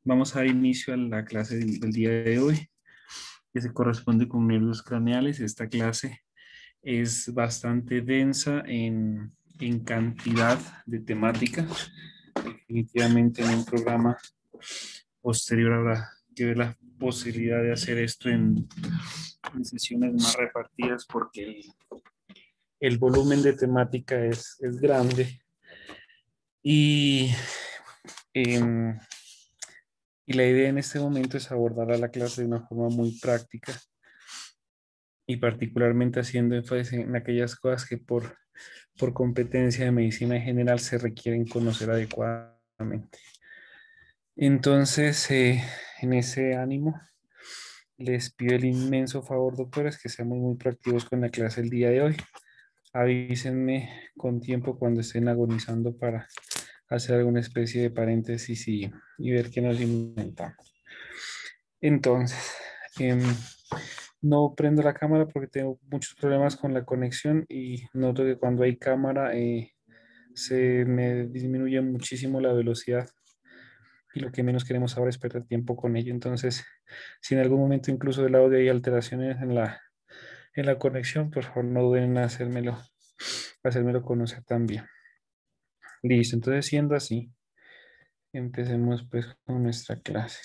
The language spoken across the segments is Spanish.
Vamos a dar inicio a la clase del día de hoy, que se corresponde con nervios craneales. Esta clase es bastante densa en cantidad de temática. Definitivamente en un programa posterior habrá que ver la posibilidad de hacer esto en sesiones más repartidas porque el volumen de temática es grande y, em, y la idea en este momento es abordar a la clase de una forma muy práctica y particularmente haciendo énfasis en aquellas cosas que por competencia de medicina en general se requieren conocer adecuadamente. Entonces, en ese ánimo, les pido el inmenso favor, doctores, que seamos muy proactivos con la clase el día de hoy. Avísenme con tiempo cuando estén agonizando para hacer alguna especie de paréntesis y ver qué nos inventamos. Entonces, em, no prendo la cámara porque tengo muchos problemas con la conexión y noto que cuando hay cámara se me disminuye muchísimo la velocidad y lo que menos queremos ahora es perder tiempo con ello. Entonces, si en algún momento incluso del audio hay alteraciones en la conexión, por favor no duden en hacérmelo conocer también. Listo, entonces siendo así, empecemos pues con nuestra clase.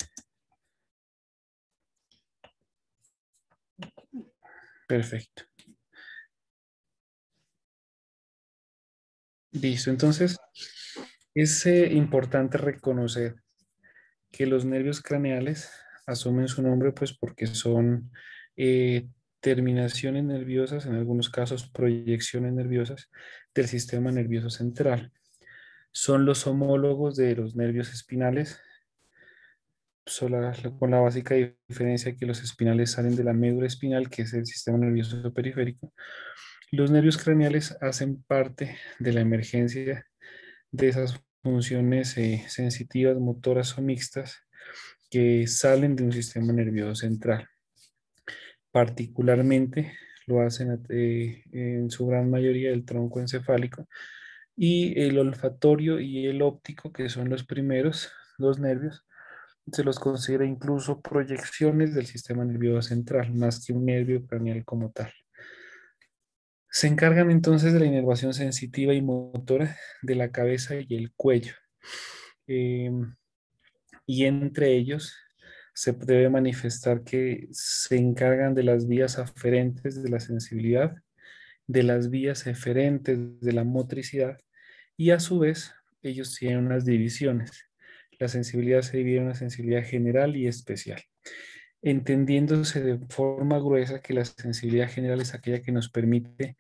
Perfecto. Listo, entonces es importante reconocer que los nervios craneales asumen su nombre pues porque son eh, terminaciones nerviosas, en algunos casos proyecciones nerviosas del sistema nervioso central. Son los homólogos de los nervios espinales, con la básica diferencia que los espinales salen de la médula espinal, que es el sistema nervioso periférico. Los nervios craneales hacen parte de la emergencia de esas funciones sensitivas, motoras o mixtas que salen de un sistema nervioso central. Particularmente lo hacen en su gran mayoría el tronco encefálico y el olfatorio y el óptico, que son los primeros, dos nervios, se los considera incluso proyecciones del sistema nervioso central, más que un nervio craneal como tal. Se encargan entonces de la inervación sensitiva y motora de la cabeza y el cuello. Eh, y entre ellos se debe manifestar que se encargan de las vías aferentes de la sensibilidad, de las vías eferentes de la motricidad y a su vez ellos tienen unas divisiones. La sensibilidad se divide en una sensibilidad general y especial, entendiéndose de forma gruesa que la sensibilidad general es aquella que nos permite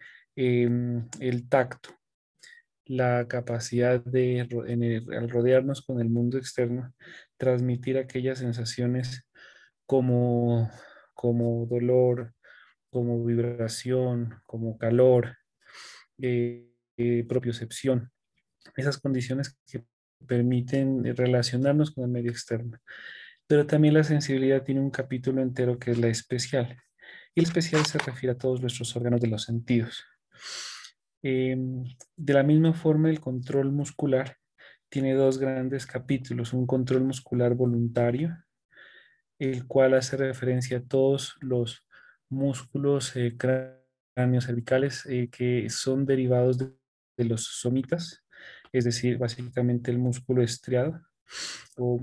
el tacto, la capacidad de, al rodearnos con el mundo externo, transmitir aquellas sensaciones como, como dolor, como vibración, como calor, propiocepción, esas condiciones que permiten relacionarnos con el medio externo. Pero también la sensibilidad tiene un capítulo entero que es la especial. Y el especial se refiere a todos nuestros órganos de los sentidos. Eh, de la misma forma, el control muscular tiene dos grandes capítulos. Un control muscular voluntario, el cual hace referencia a todos los músculos cráneos cervicales que son derivados de los somitas, es decir, básicamente el músculo estriado o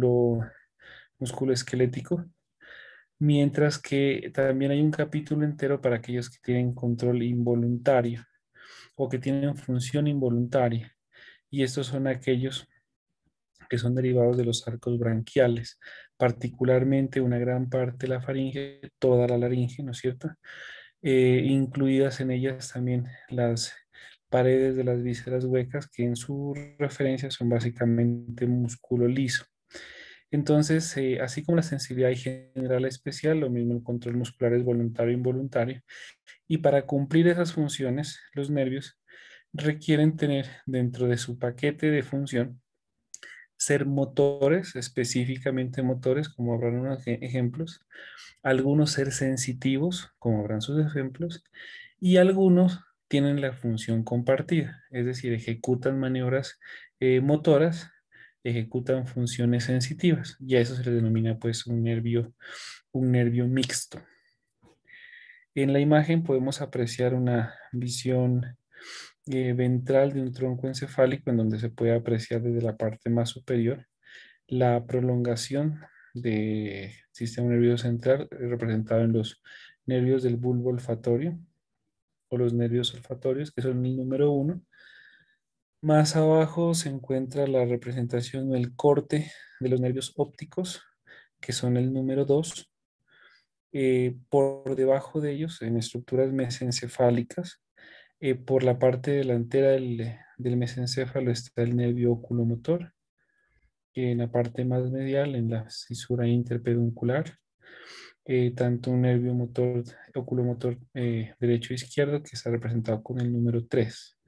músculo esquelético, mientras que también hay un capítulo entero para aquellos que tienen control involuntario o que tienen función involuntaria, y estos son aquellos que son derivados de los arcos branquiales, particularmente una gran parte de la faringe, toda la laringe, ¿no es cierto? Incluidas en ellas también las paredes de las vísceras huecas, que en su referencia son básicamente músculo liso. Entonces, así como la sensibilidad general especial, lo mismo el control muscular es voluntario e involuntario. Y para cumplir esas funciones, los nervios requieren tener dentro de su paquete de función ser motores, específicamente motores, como habrán unos ejemplos, algunos ser sensitivos, como habrán sus ejemplos, y algunos tienen la función compartida, es decir, ejecutan maniobras motoras ejecutan funciones sensitivas y a eso se le denomina pues un nervio mixto. En la imagen podemos apreciar una visión ventral de un tronco encefálico en donde se puede apreciar desde la parte más superior la prolongación del sistema nervioso central representado en los nervios del bulbo olfatorio o los nervios olfatorios, que son el número uno. Más abajo se encuentra la representación del corte de los nervios ópticos, que son el número 2. Por debajo de ellos, en estructuras mesencefálicas, por la parte delantera del mesencéfalo está el nervio oculomotor, que en la parte más medial, en la cisura interpeduncular, tanto un nervio motor, oculomotor derecho e izquierdo, que está representado con el número 3.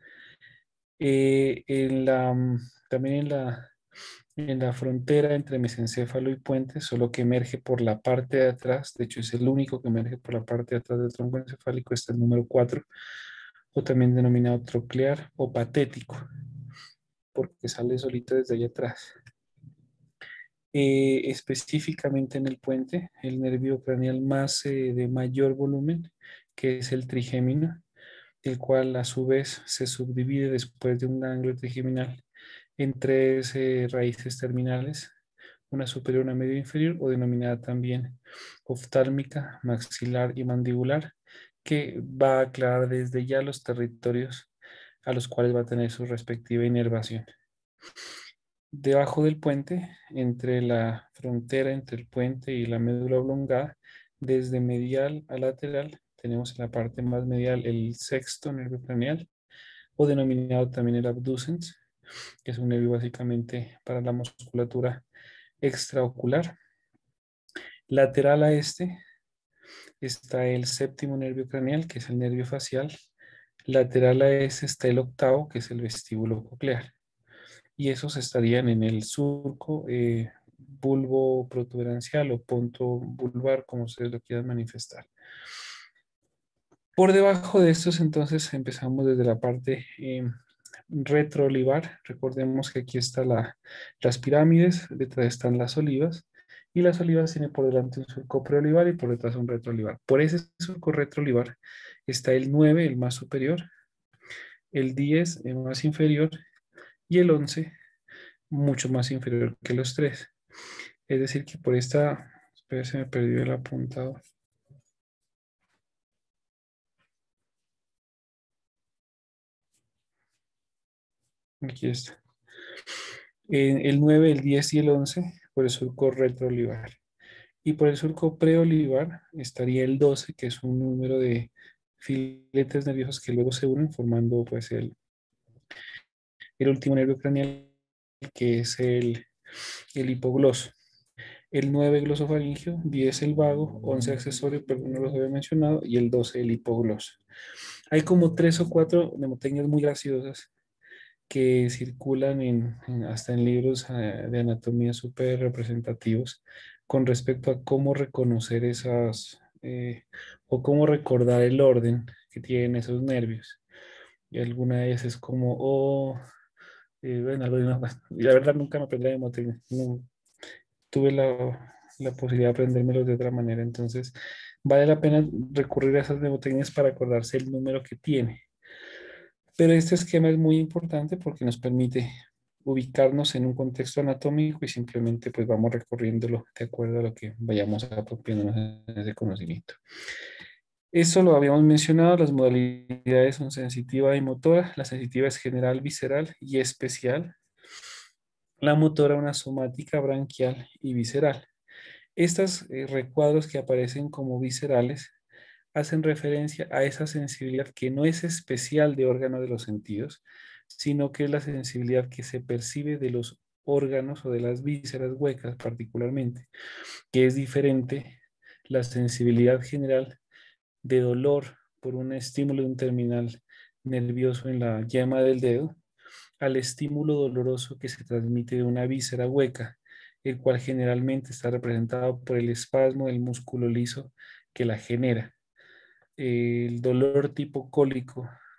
También en la frontera entre mesencéfalo y puente, solo que emerge por la parte de atrás, de hecho es el único que emerge por la parte de atrás del tronco encefálico, está el número 4, o también denominado troclear o patético, porque sale solito desde allá atrás. Específicamente en el puente, el nervio craneal más de mayor volumen, que es el trigémino, el cual a su vez se subdivide después de un ganglio trigeminal en tres raíces terminales, una superior, una media e inferior, o denominada también oftálmica, maxilar y mandibular, que va a aclarar desde ya los territorios a los cuales va a tener su respectiva inervación. Debajo del puente, entre la frontera entre el puente y la médula oblongada, desde medial a lateral, tenemos en la parte más medial el sexto nervio craneal, o denominado también el abducens, que es un nervio básicamente para la musculatura extraocular. Lateral a este está el séptimo nervio craneal, que es el nervio facial. Lateral a ese está el octavo, que es el vestíbulo coclear. Y esos estarían en el surco bulbo protuberancial o punto vulvar, como ustedes lo quieran manifestar. Por debajo de estos, entonces, empezamos desde la parte retroolivar. Recordemos que aquí están las pirámides, detrás están las olivas, y las olivas tienen por delante un surco preolivar y por detrás un retroolivar. Por ese surco retroolivar está el 9, el más superior, el 10, el más inferior, y el 11, mucho más inferior que los tres. Es decir, que por esta, espera, se me perdió el apuntado. Aquí está. El 9, el 10 y el 11 por el surco retroolivar. Y por el surco preolivar estaría el 12, que es un número de filetes nerviosos que luego se unen formando pues el último nervio craneal, que es el hipogloso. El 9 glosofaringio, 10 el vago, 11 accesorio, pero no los había mencionado, y el 12 el hipogloso. Hay como 3 o 4 mnemotecnias muy graciosas que circulan hasta en libros de anatomía súper representativos con respecto a cómo reconocer esas o cómo recordar el orden que tienen esos nervios. Y alguna de ellas es como, bueno, la verdad nunca me aprendí de mnemotecnia, no, tuve la posibilidad de aprendérmelos de otra manera, entonces vale la pena recurrir a esas mnemotecnias para acordarse el número que tiene. Pero este esquema es muy importante porque nos permite ubicarnos en un contexto anatómico y simplemente pues vamos recorriéndolo de acuerdo a lo que vayamos apropiándonos en ese conocimiento. Eso lo habíamos mencionado, las modalidades son sensitiva y motora. La sensitiva es general, visceral y especial. La motora una somática, branquial y visceral. Estos recuadros que aparecen como viscerales hacen referencia a esa sensibilidad que no es especial de órgano de los sentidos, sino que es la sensibilidad que se percibe de los órganos o de las vísceras huecas particularmente, que es diferente la sensibilidad general de dolor por un estímulo de un terminal nervioso en la yema del dedo al estímulo doloroso que se transmite de una víscera hueca, el cual generalmente está representado por el espasmo del músculo liso que la genera. El dolor tipo cólico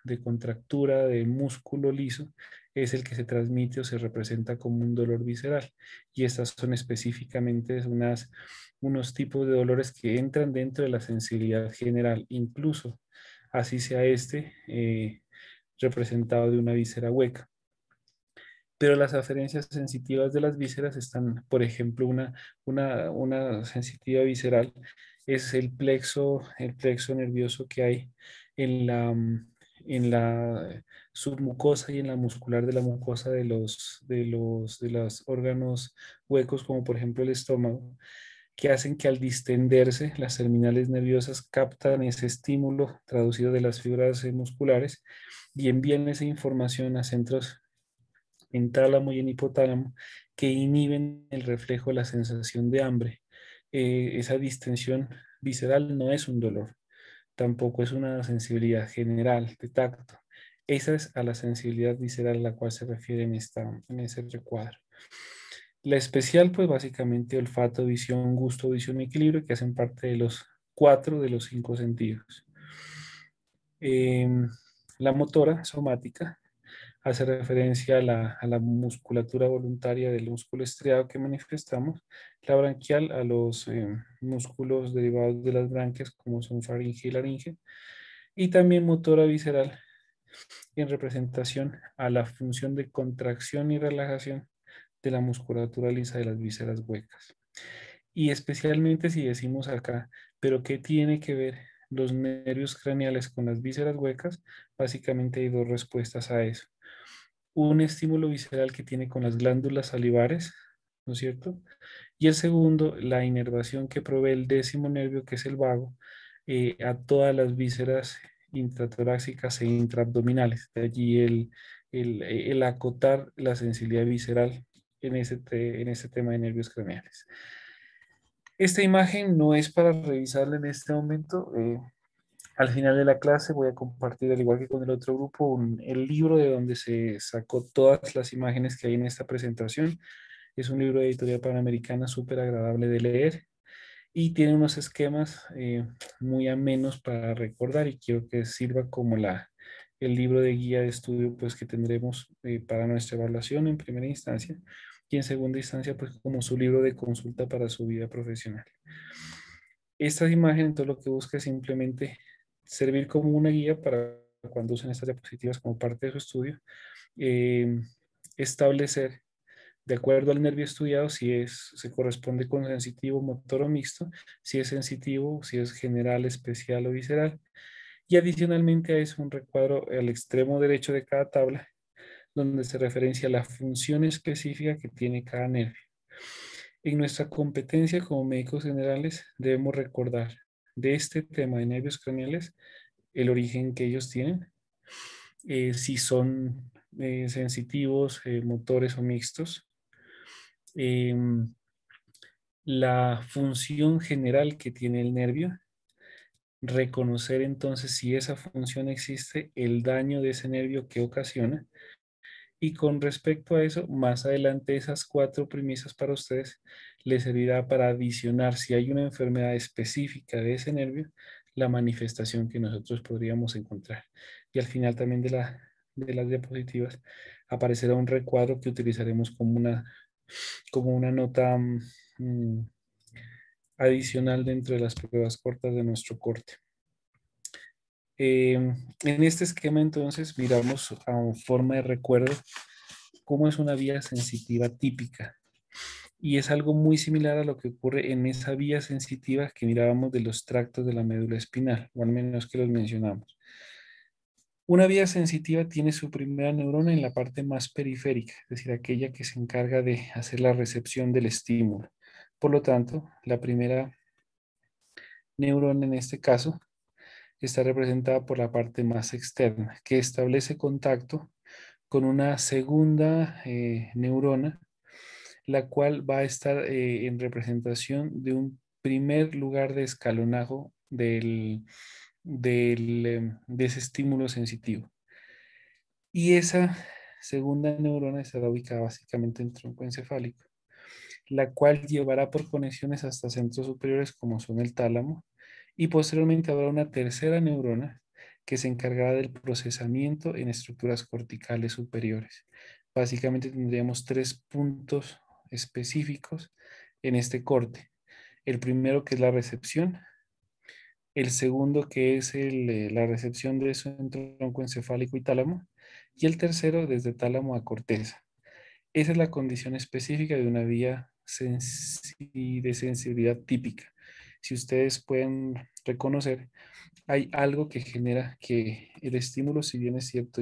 de contractura del músculo liso es el que se transmite o se representa como un dolor visceral. Y estas son específicamente unos tipos de dolores que entran dentro de la sensibilidad general, incluso así sea representado de una víscera hueca. Pero las aferencias sensitivas de las vísceras están, por ejemplo, una sensitiva visceral es el plexo nervioso que hay en en la submucosa y en la muscular de la mucosa de los órganos huecos, como por ejemplo el estómago, que hacen que al distenderse las terminales nerviosas captan ese estímulo traducido de las fibras musculares y envían esa información a centros en tálamo y en hipotálamo que inhiben el reflejo de la sensación de hambre. Esa distensión visceral no es un dolor, tampoco es una sensibilidad general de tacto. Esa es a la sensibilidad visceral a la cual se refiere en ese recuadro. La especial, pues básicamente olfato, visión, gusto, visión y equilibrio, que hacen parte de los 4 de los 5 sentidos. Em, la motora, somática, hace referencia a la musculatura voluntaria del músculo estriado que manifestamos, la branquial a los músculos derivados de las branquias como son faringe y laringe, y también motora visceral en representación a la función de contracción y relajación de la musculatura lisa de las vísceras huecas. Y especialmente si decimos acá, pero ¿qué tiene que ver los nervios craneales con las vísceras huecas? Básicamente hay dos respuestas a eso. Un estímulo visceral que tiene con las glándulas salivares, ¿no es cierto? Y el segundo, la inervación que provee el décimo nervio, que es el vago, a todas las vísceras intratorácicas e intraabdominales. De allí el acotar la sensibilidad visceral en ese tema de nervios craneales. Esta imagen no es para revisarla en este momento. Al final de la clase voy a compartir, al igual que con el otro grupo, el libro de donde se sacó todas las imágenes que hay en esta presentación. Es un libro de editorial panamericana súper agradable de leer y tiene unos esquemas muy amenos para recordar y quiero que sirva como el libro de guía de estudio pues, que tendremos para nuestra evaluación en primera instancia y en segunda instancia pues como su libro de consulta para su vida profesional. Esta imagen entonces lo que busca es simplemente servir como una guía para cuando usen estas diapositivas como parte de su estudio, eh, establecer de acuerdo al nervio estudiado si se corresponde con sensitivo, motor o mixto, si es sensitivo, si es general, especial o visceral. Y adicionalmente a eso un recuadro al extremo derecho de cada tabla donde se referencia la función específica que tiene cada nervio. En nuestra competencia como médicos generales debemos recordar de este tema de nervios craneales el origen que ellos tienen, si son sensitivos, motores o mixtos, em, la función general que tiene el nervio, reconocer entonces si esa función existe, el daño de ese nervio que ocasiona. Y con respecto a eso, más adelante esas 4 premisas para ustedes les servirá para adicionar si hay una enfermedad específica de ese nervio, la manifestación que nosotros podríamos encontrar. Y al final también de las diapositivas aparecerá un recuadro que utilizaremos como una nota adicional dentro de las pruebas cortas de nuestro corte. En este esquema entonces miramos a forma de recuerdo cómo es una vía sensitiva típica. Y es algo muy similar a lo que ocurre en esa vía sensitiva que mirábamos de los tractos de la médula espinal, o al menos que los mencionamos. Una vía sensitiva tiene su primera neurona en la parte más periférica, es decir, aquella que se encarga de hacer la recepción del estímulo. Por lo tanto, la primera neurona en este caso está representada por la parte más externa, que establece contacto con una segunda neurona, la cual va a estar en representación de un primer lugar de escalonajo de ese estímulo sensitivo. Y esa segunda neurona estará ubicada básicamente en el tronco encefálico, la cual llevará por conexiones hasta centros superiores como son el tálamo, y posteriormente habrá una tercera neurona que se encargará del procesamiento en estructuras corticales superiores. Básicamente tendríamos tres puntos específicos en este corte. El primero, que es la recepción; el segundo, que es la recepción de eso en tronco encefálico y tálamo; y el tercero, desde tálamo a corteza. Esa es la condición específica de una vía de sensibilidad típica. Si ustedes pueden reconocer, hay algo que genera que el estímulo, si bien es cierto,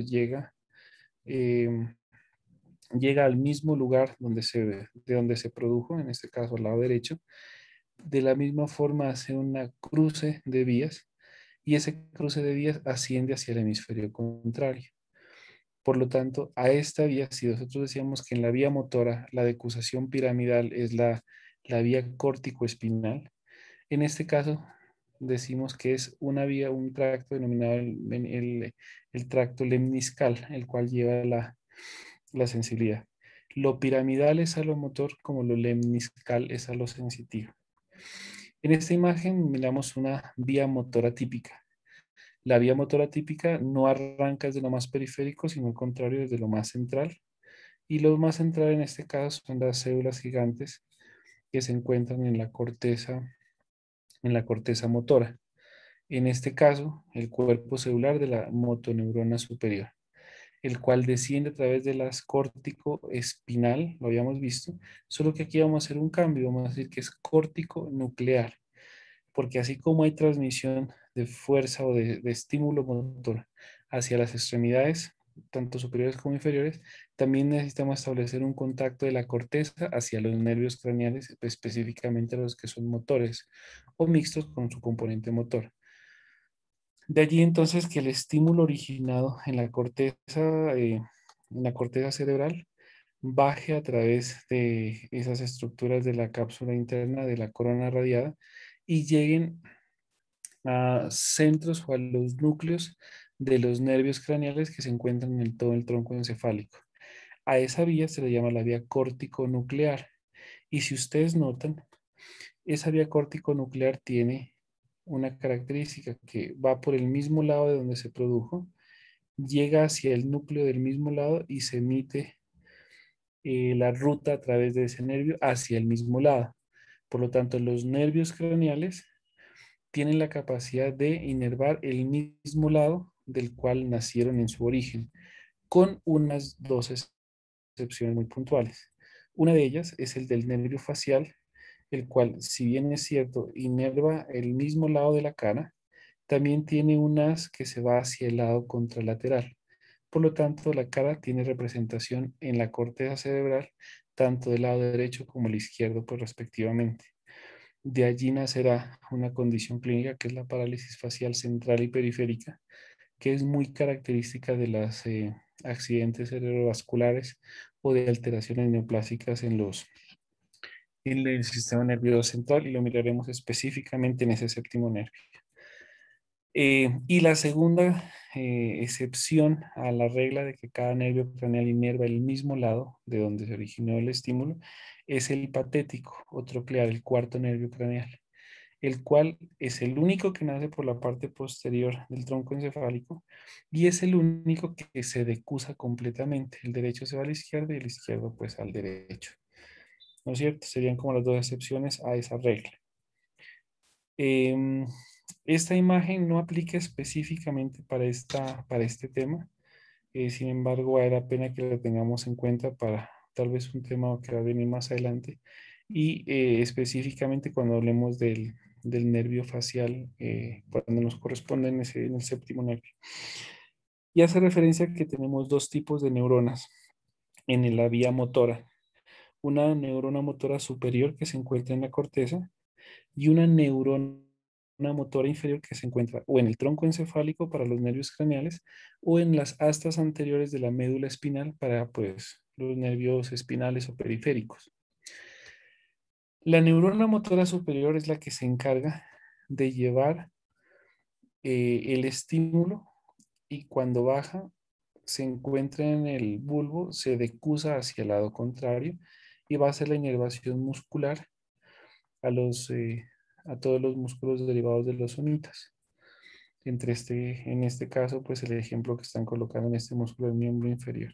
eh, llega al mismo lugar de donde se produjo, en este caso al lado derecho. De la misma forma hace una cruce de vías, y ese cruce de vías asciende hacia el hemisferio contrario. Por lo tanto, a esta vía, si nosotros decíamos que en la vía motora la decusación piramidal es la vía córtico-espinal, en este caso decimos que es una vía, un tracto denominado el tracto lemniscal, el cual lleva la sensibilidad. Lo piramidal es a lo motor, como lo lemniscal es a lo sensitivo. En esta imagen miramos una vía motora típica. La vía motora típica no arranca desde lo más periférico, sino al contrario, desde lo más central. Y lo más central en este caso son las células gigantes que se encuentran en la corteza motora. En este caso, el cuerpo celular de la motoneurona superior, el cual desciende a través de las córtico espinal, lo habíamos visto, solo que aquí vamos a hacer un cambio, vamos a decir que es córtico nuclear, porque así como hay transmisión de fuerza o de estímulo motor hacia las extremidades, tanto superiores como inferiores, también necesitamos establecer un contacto de la corteza hacia los nervios craneales, específicamente los que son motores o mixtos con su componente motor. De allí entonces que el estímulo originado en la corteza cerebral, baje a través de esas estructuras de la cápsula interna de la corona radiada y lleguen a centros o a los núcleos de los nervios craneales que se encuentran en todo el tronco encefálico. A esa vía se le llama la vía córtico-nuclear. Y si ustedes notan, esa vía córtico-nuclear tiene una característica que va por el mismo lado de donde se produjo, llega hacia el núcleo del mismo lado y se emite la ruta a través de ese nervio hacia el mismo lado. Por lo tanto, los nervios craneales tienen la capacidad de inervar el mismo lado del cual nacieron en su origen, con unas dos excepciones muy puntuales. Una de ellas es el del nervio facial, el cual, si bien es cierto, inerva el mismo lado de la cara, también tiene unas que se va hacia el lado contralateral. Por lo tanto, la cara tiene representación en la corteza cerebral, tanto del lado derecho como el izquierdo, pues respectivamente. De allí nacerá una condición clínica que es la parálisis facial central y periférica, que es muy característica de los accidentes cerebrovasculares o de alteraciones neoplásicas en el sistema nervioso central, y lo miraremos específicamente en ese séptimo nervio. Y la segunda excepción a la regla de que cada nervio craneal inerva el mismo lado de donde se originó el estímulo es el patético o troclear, el cuarto nervio craneal, el cual es el único que nace por la parte posterior del tronco encefálico y es el único que se decusa completamente. El derecho se va a la izquierda y el izquierdo pues al derecho. ¿No es cierto? Serían como las dos excepciones a esa regla. Em, Esta imagen no aplica específicamente para este tema. Sin embargo, vale la pena que la tengamos en cuenta para tal vez un tema que va a venir más adelante, y específicamente cuando hablemos del nervio facial, cuando nos corresponde en el séptimo nervio. Y hace referencia a que tenemos dos tipos de neuronas en la vía motora. Una neurona motora superior que se encuentra en la corteza y una neurona motora inferior que se encuentra o en el tronco encefálico para los nervios craneales o en las astas anteriores de la médula espinal para pues los nervios espinales o periféricos. La neurona motora superior es la que se encarga de llevar el estímulo, y cuando baja se encuentra en el bulbo, se decusa hacia el lado contrario y va a hacer la inervación muscular a a todos los músculos derivados de los somitas. en este caso, pues el ejemplo que están colocando en este músculo del miembro inferior.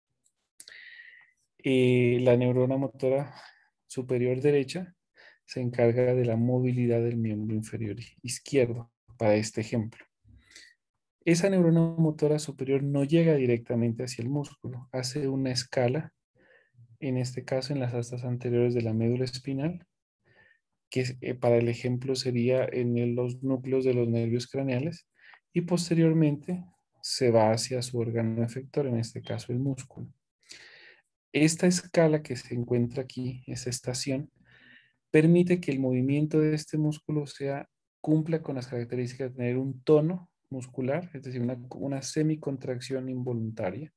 La neurona motora superior derecha se encarga de la movilidad del miembro inferior izquierdo, para este ejemplo. Esa neurona motora superior no llega directamente hacia el músculo, hace una escala, en este caso en las astas anteriores de la médula espinal, que para el ejemplo sería en los núcleos de los nervios craneales, y posteriormente se va hacia su órgano efector, en este caso el músculo. Esta escala que se encuentra aquí, esa estación, permite que el movimiento de este músculo cumpla con las características de tener un tono muscular, es decir, una semicontracción involuntaria.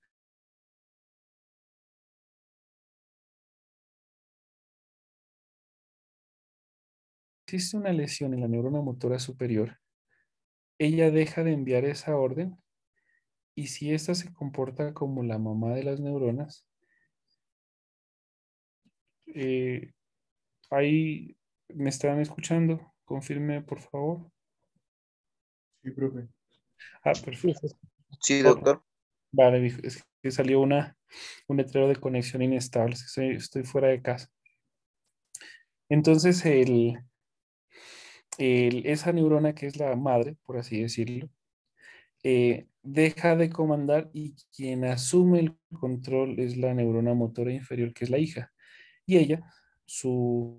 Si existe una lesión en la neurona motora superior, ella deja de enviar esa orden, y si ésta se comporta como la mamá de las neuronas, eh, ahí me están escuchando, confirme por favor. Sí, profe. Ah, perfecto. Sí, Ok. doctor. Vale, es que salió un letrero de conexión inestable, estoy fuera de casa. Entonces, esa neurona que es la madre, por así decirlo, deja de comandar, y quien asume el control es la neurona motora inferior, que es la hija. Y ella, su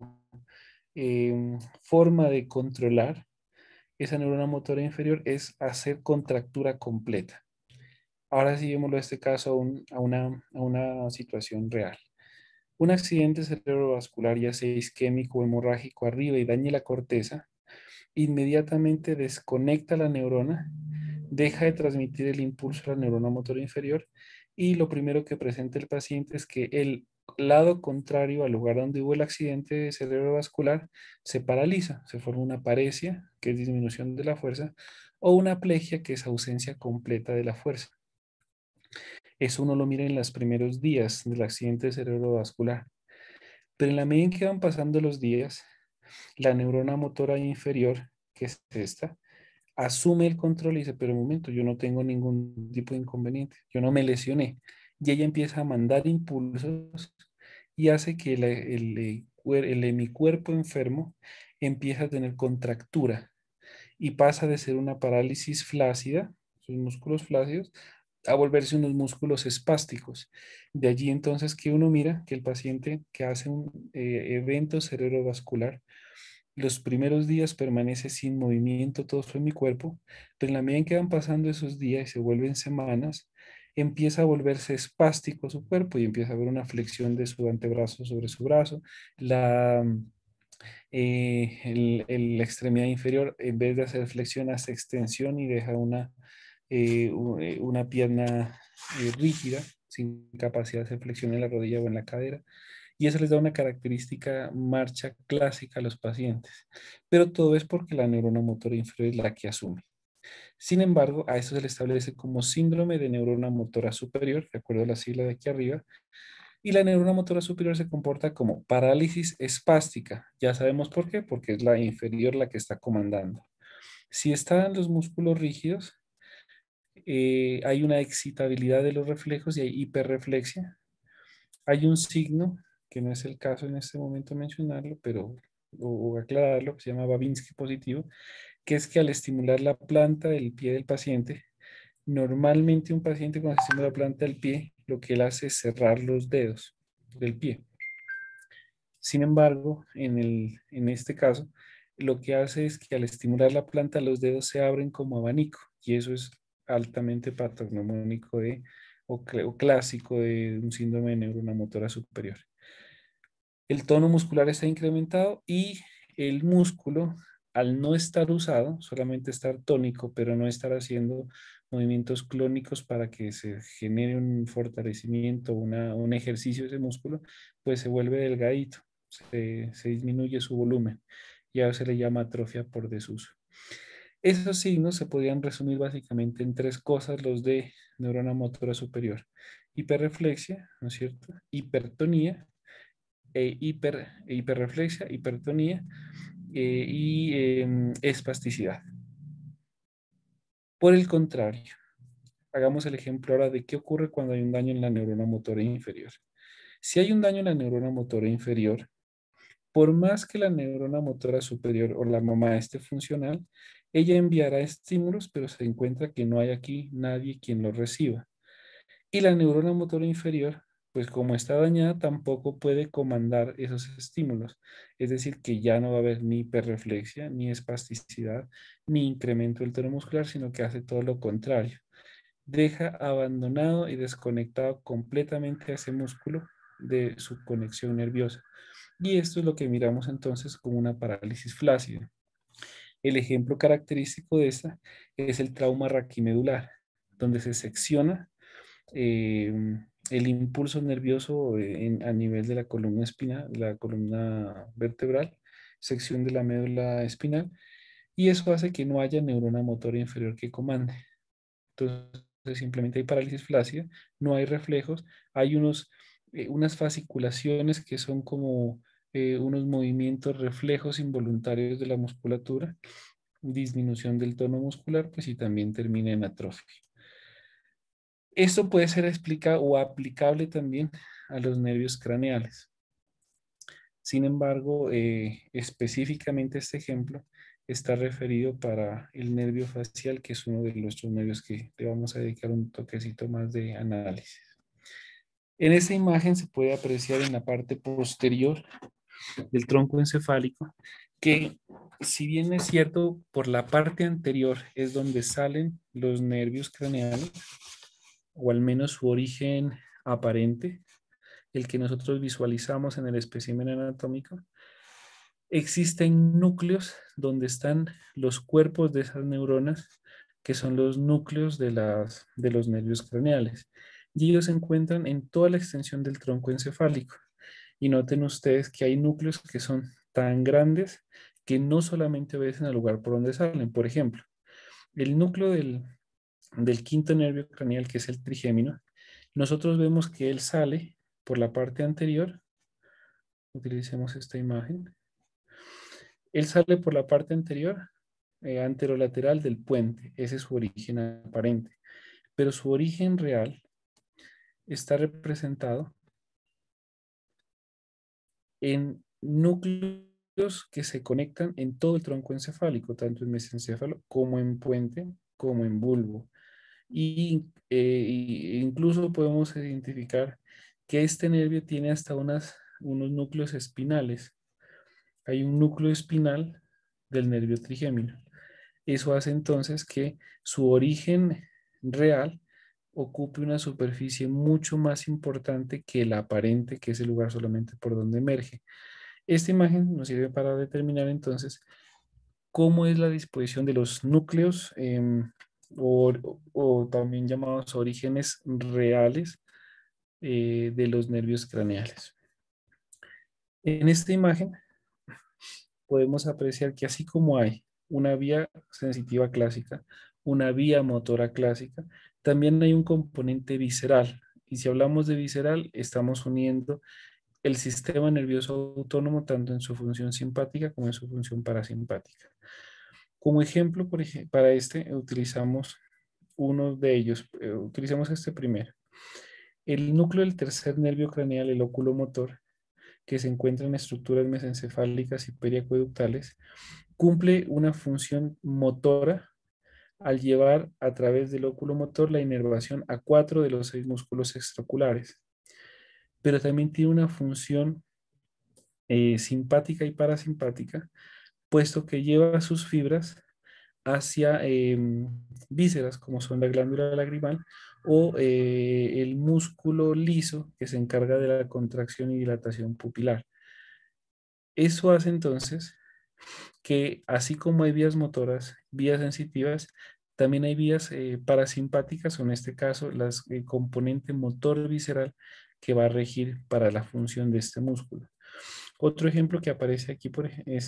forma de controlar esa neurona motora inferior es hacer contractura completa. Ahora sí, llevémoslo a este caso a una situación real. Un accidente cerebrovascular, ya sea isquémico o hemorrágico, arriba y dañe la corteza, inmediatamente desconecta la neurona, deja de transmitir el impulso a la neurona motora inferior, y lo primero que presenta el paciente es que el lado contrario al lugar donde hubo el accidente cerebrovascular se paraliza, se forma una paresia, que es disminución de la fuerza, o una aplegia, que es ausencia completa de la fuerza. Eso uno lo mira en los primeros días del accidente cerebrovascular. Pero en la medida en que van pasando los días, la neurona motora inferior, que es esta, asume el control y dice, pero un momento, yo no tengo ningún tipo de inconveniente, yo no me lesioné. Y ella empieza a mandar impulsos y hace que el hemicuerpo enfermo empiece a tener contractura, y pasa de ser una parálisis flácida, sus músculos flácidos, a volverse unos músculos espásticos. De allí entonces que uno mira que el paciente que hace un evento cerebrovascular, los primeros días permanece sin movimiento todo su hemicuerpo, pero en la medida en que van pasando esos días y se vuelven semanas, empieza a volverse espástico su cuerpo, y empieza a haber una flexión de su antebrazo sobre su brazo. La extremidad inferior, en vez de hacer flexión, hace extensión y deja una pierna rígida, sin capacidad de hacer flexión en la rodilla o en la cadera. Y eso les da una característica marcha clásica a los pacientes. Pero todo es porque la neurona motora inferior es la que asume. Sin embargo, a eso se le establece como síndrome de neurona motora superior, de acuerdo a la sigla de aquí arriba, y la neurona motora superior se comporta como parálisis espástica. Ya sabemos por qué, porque es la inferior la que está comandando. Si están los músculos rígidos, hay una excitabilidad de los reflejos y hay hiperreflexia. Hay un signo, que no es el caso en este momento mencionarlo, pero o aclararlo, que se llama Babinski positivo, que es que al estimular la planta del pie del paciente, normalmente un paciente cuando se estimula la planta del pie, lo que él hace es cerrar los dedos del pie. Sin embargo, en este caso, lo que hace es que al estimular la planta, los dedos se abren como abanico, y eso es altamente patognomónico o clásico de un síndrome de neurona motora superior. El tono muscular está incrementado, y el músculo, al no estar usado, solamente estar tónico, pero no estar haciendo movimientos clónicos para que se genere un fortalecimiento, un ejercicio de ese músculo, pues se vuelve delgadito, se disminuye su volumen, y a eso se le llama atrofia por desuso. Esos signos se podrían resumir básicamente en tres cosas, los de neurona motora superior: hiperreflexia, ¿no es cierto?, hipertonía, hiperreflexia, hipertonía, y espasticidad. Por el contrario, hagamos el ejemplo ahora de qué ocurre cuando hay un daño en la neurona motora inferior. Si hay un daño en la neurona motora inferior, por más que la neurona motora superior o la mamá esté funcional, ella enviará estímulos, pero se encuentra que no hay aquí nadie quien los reciba. Y la neurona motora inferior, pues como está dañada, tampoco puede comandar esos estímulos. Es decir, que ya no va a haber ni hiperreflexia, ni espasticidad, ni incremento del tono muscular, sino que hace todo lo contrario. Deja abandonado y desconectado completamente a ese músculo de su conexión nerviosa. Y esto es lo que miramos entonces como una parálisis flácida. El ejemplo característico de esta es el trauma raquimedular, donde se secciona eh, el impulso nervioso a nivel de la columna espinal, la columna vertebral, sección de la médula espinal, y eso hace que no haya neurona motora inferior que comande. Entonces, simplemente hay parálisis flácida, no hay reflejos, hay unas fasciculaciones que son como unos movimientos reflejos involuntarios de la musculatura, disminución del tono muscular, pues y también termina en atrofia. Esto puede ser explicado o aplicable también a los nervios craneales. Sin embargo, específicamente este ejemplo está referido para el nervio facial, que es uno de nuestros nervios que le vamos a dedicar un toquecito más de análisis. En esta imagen se puede apreciar en la parte posterior del tronco encefálico que, si bien es cierto, por la parte anterior es donde salen los nervios craneales, o al menos su origen aparente, el que nosotros visualizamos en el espécimen anatómico, existen núcleos donde están los cuerpos de esas neuronas, que son los núcleos de los nervios craneales. Y ellos se encuentran en toda la extensión del tronco encefálico. Y noten ustedes que hay núcleos que son tan grandes que no solamente obedecen al lugar por donde salen. Por ejemplo, el núcleo del quinto nervio craneal, que es el trigémino, nosotros vemos que él sale por la parte anterior. Utilicemos esta imagen. Él sale por la parte anterior, anterolateral del puente. Ese es su origen aparente. Pero su origen real está representado en núcleos que se conectan en todo el tronco encefálico, tanto en mesencéfalo como en puente, como en bulbo. Incluso podemos identificar que este nervio tiene hasta unos núcleos espinales. Hay un núcleo espinal del nervio trigémino. Eso hace entonces que su origen real ocupe una superficie mucho más importante que la aparente, que es el lugar solamente por donde emerge. Esta imagen nos sirve para determinar entonces cómo es la disposición de los núcleos o, o también llamados orígenes reales de los nervios craneales. En esta imagen podemos apreciar que así como hay una vía sensitiva clásica, una vía motora clásica, también hay un componente visceral. Y si hablamos de visceral, estamos uniendo el sistema nervioso autónomo tanto en su función simpática como en su función parasimpática. Como ejemplo, para este utilizamos uno de ellos, utilizamos este primero. El núcleo del tercer nervio craneal, el oculomotor, que se encuentra en estructuras mesencefálicas y periacueductales, cumple una función motora al llevar a través del oculomotor la inervación a 4 de los 6 músculos extraoculares, pero también tiene una función simpática y parasimpática, puesto que lleva sus fibras hacia vísceras, como son la glándula lagrimal o el músculo liso que se encarga de la contracción y dilatación pupilar. Eso hace entonces que así como hay vías motoras, vías sensitivas, también hay vías parasimpáticas, o en este caso las componente motor visceral que va a regir para la función de este músculo. Otro ejemplo que aparece aquí es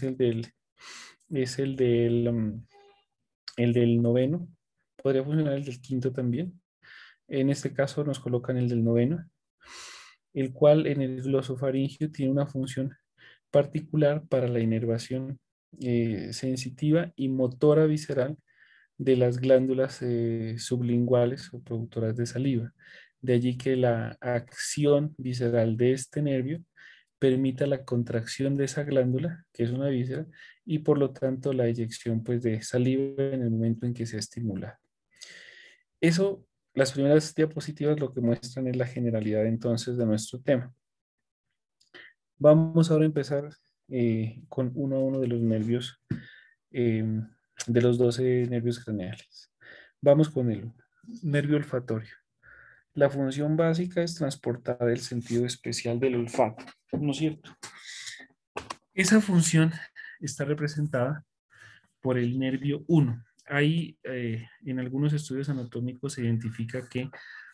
el del noveno. Podría funcionar el del quinto también. En este caso nos colocan el del noveno, el cual en el glosofaringio tiene una función particular para la inervación sensitiva y motora visceral de las glándulas sublinguales o productoras de saliva. De allí que la acción visceral de este nervio permita la contracción de esa glándula, que es una víscera, y por lo tanto la eyección pues, de saliva en el momento en que se estimula. Eso, las primeras diapositivas lo que muestran es la generalidad entonces de nuestro tema. Vamos ahora a empezar con uno a uno de los nervios, eh, de los 12 nervios craneales. Vamos con el nervio olfatorio. La función básica es transportar el sentido especial del olfato, ¿no es cierto? Esa función está representada por el nervio 1. Ahí, en algunos estudios anatómicos se identifica que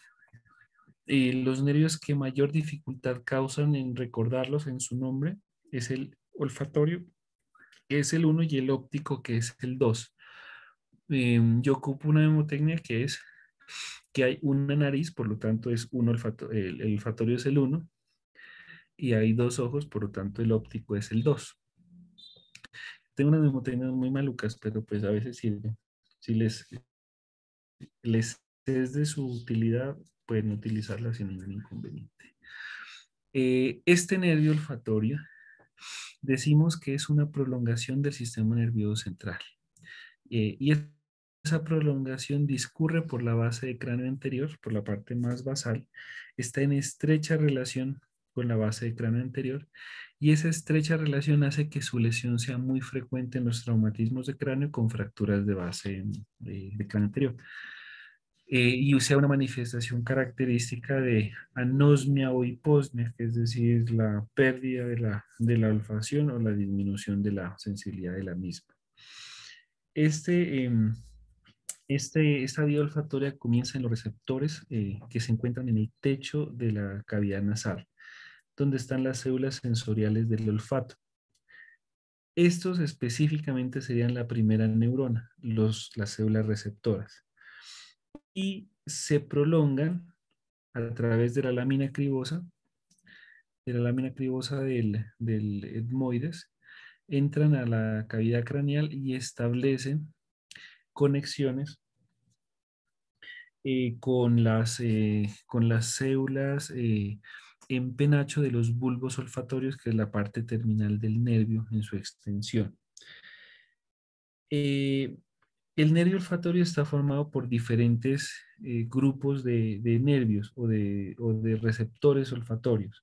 los nervios que mayor dificultad causan en recordarlos en su nombre es el olfatorio, que es el 1, y el óptico, que es el 2. Yo ocupo una mnemotecnia que es que hay una nariz, por lo tanto es un el olfatorio es el 1, y hay dos ojos, por lo tanto el óptico es el 2. Tengo unas mnemotecnias muy malucas, pero pues a veces sirven. Si les es de su utilidad, pueden utilizarla sin ningún inconveniente. Este nervio olfatorio decimos que es una prolongación del sistema nervioso central. Y esa prolongación discurre por la base de cráneo anterior, por la parte más basal, está en estrecha relación con la base de cráneo anterior, y esa estrecha relación hace que su lesión sea muy frecuente en los traumatismos de cráneo con fracturas de base de cráneo anterior. Y sea una manifestación característica de anosmia o hiposmia, que es decir, la pérdida de la olfacción o la disminución de la sensibilidad de la misma. Esta vía olfatoria comienza en los receptores que se encuentran en el techo de la cavidad nasal, donde están las células sensoriales del olfato. Estos específicamente serían la primera neurona, las células receptoras, y se prolongan a través de la lámina cribosa del etmoides, entran a la cavidad craneal y establecen conexiones con las células en penacho de los bulbos olfatorios, que es la parte terminal del nervio en su extensión. Eh, el nervio olfatorio está formado por diferentes grupos de nervios o de receptores olfatorios.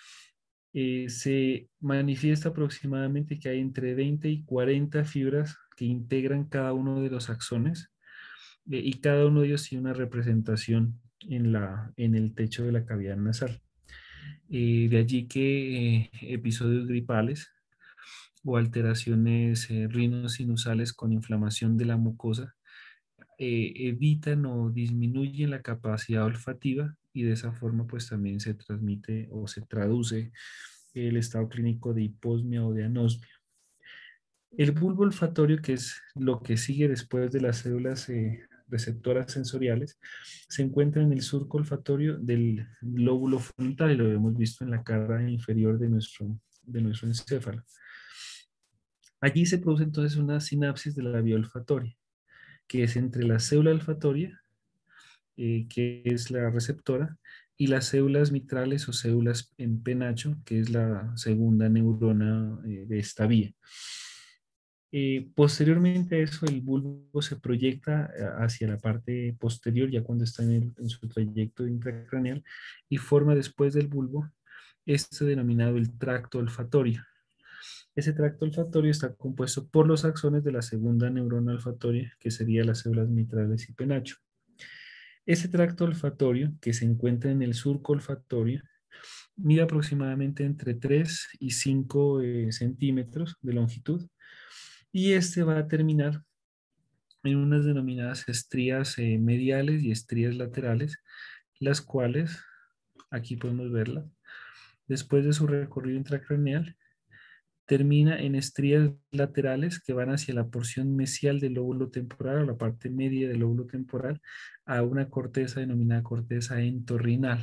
Se manifiesta aproximadamente que hay entre 20 y 40 fibras que integran cada uno de los axones, y cada uno de ellos tiene una representación en el techo de la cavidad nasal. De allí que episodios gripales o alteraciones rinosinusales con inflamación de la mucosa evitan o disminuyen la capacidad olfativa, y de esa forma pues también se transmite o se traduce el estado clínico de hiposmia o de anosmia. El bulbo olfatorio, que es lo que sigue después de las células receptoras sensoriales, se encuentra en el surco olfatorio del lóbulo frontal, y lo hemos visto en la cara inferior de nuestro encéfalo. Allí se produce entonces una sinapsis de la vía olfatoria, que es entre la célula olfatoria, que es la receptora, y las células mitrales o células en penacho, que es la segunda neurona de esta vía. Posteriormente a eso, el bulbo se proyecta hacia la parte posterior, ya cuando está en su trayecto intracraneal, y forma después del bulbo este denominado el tracto olfatorio. Ese tracto olfatorio está compuesto por los axones de la segunda neurona olfatoria, que serían las células mitrales y penacho. Ese tracto olfatorio, que se encuentra en el surco olfatorio, mide aproximadamente entre 3 y 5 centímetros de longitud, y este va a terminar en unas denominadas estrías mediales y estrías laterales, las cuales, aquí podemos verlas, después de su recorrido intracraneal, termina en estrías laterales que van hacia la porción mesial del lóbulo temporal, o la parte media del lóbulo temporal, a una corteza denominada corteza entorrinal,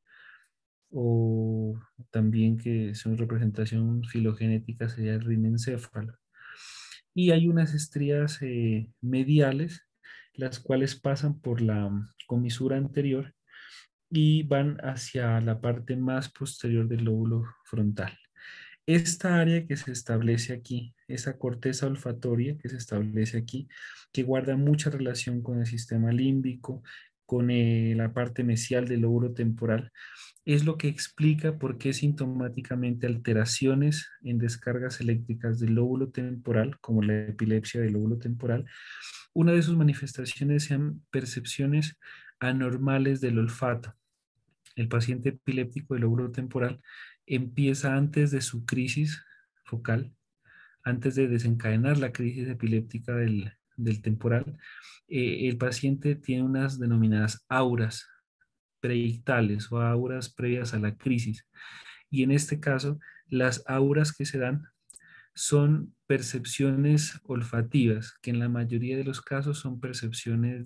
o también, que su representación filogenética sería el rinencéfalo. Y hay unas estrías mediales las cuales pasan por la comisura anterior y van hacia la parte más posterior del lóbulo frontal. Esta área que se establece aquí, esa corteza olfatoria que se establece aquí, que guarda mucha relación con el sistema límbico, con la parte mesial del lóbulo temporal, es lo que explica por qué sintomáticamente alteraciones en descargas eléctricas del lóbulo temporal, como la epilepsia del lóbulo temporal, una de sus manifestaciones sean percepciones anormales del olfato. El paciente epiléptico del lóbulo temporal empieza antes de su crisis focal, antes de desencadenar la crisis epiléptica del temporal. El paciente tiene unas denominadas auras preictales o auras previas a la crisis. Y en este caso, las auras que se dan son percepciones olfativas, que en la mayoría de los casos son percepciones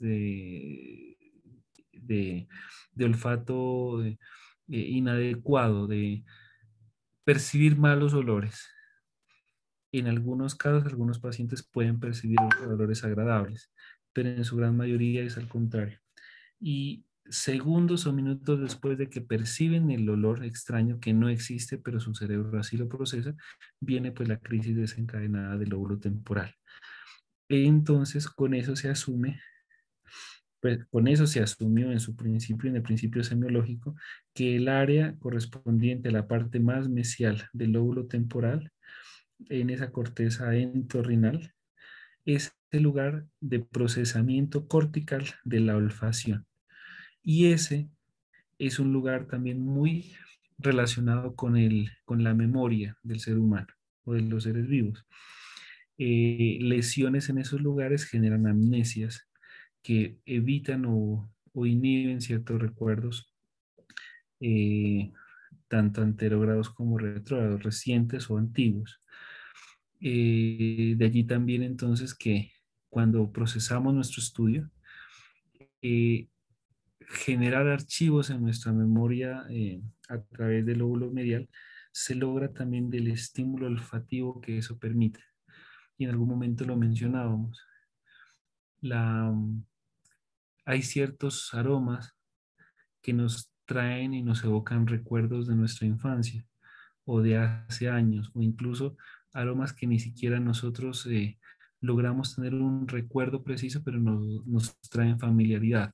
de, de olfato inadecuado, de percibir malos olores. En algunos casos, algunos pacientes pueden percibir olores agradables, pero en su gran mayoría es al contrario. Y segundos o minutos después de que perciben el olor extraño que no existe, pero su cerebro así lo procesa, viene pues la crisis desencadenada del lóbulo temporal. Entonces, con eso se asume, pues con eso se asumió en su principio, en el principio semiológico, que el área correspondiente a la parte más mesial del lóbulo temporal, en esa corteza entorrinal, es el lugar de procesamiento cortical de la olfacción. Y ese es un lugar también muy relacionado con la memoria del ser humano o de los seres vivos. Lesiones en esos lugares generan amnesias que evitan o inhiben ciertos recuerdos, eh, tanto anterogrados como retrógrados, recientes o antiguos. De allí también entonces que cuando procesamos nuestro estudio, eh, generar archivos en nuestra memoria a través del lóbulo medial se logra también del estímulo olfativo que eso permite. Y en algún momento lo mencionábamos. La, hay ciertos aromas que nos traen y nos evocan recuerdos de nuestra infancia o de hace años, o incluso aromas que ni siquiera nosotros logramos tener un recuerdo preciso, pero nos traen familiaridad.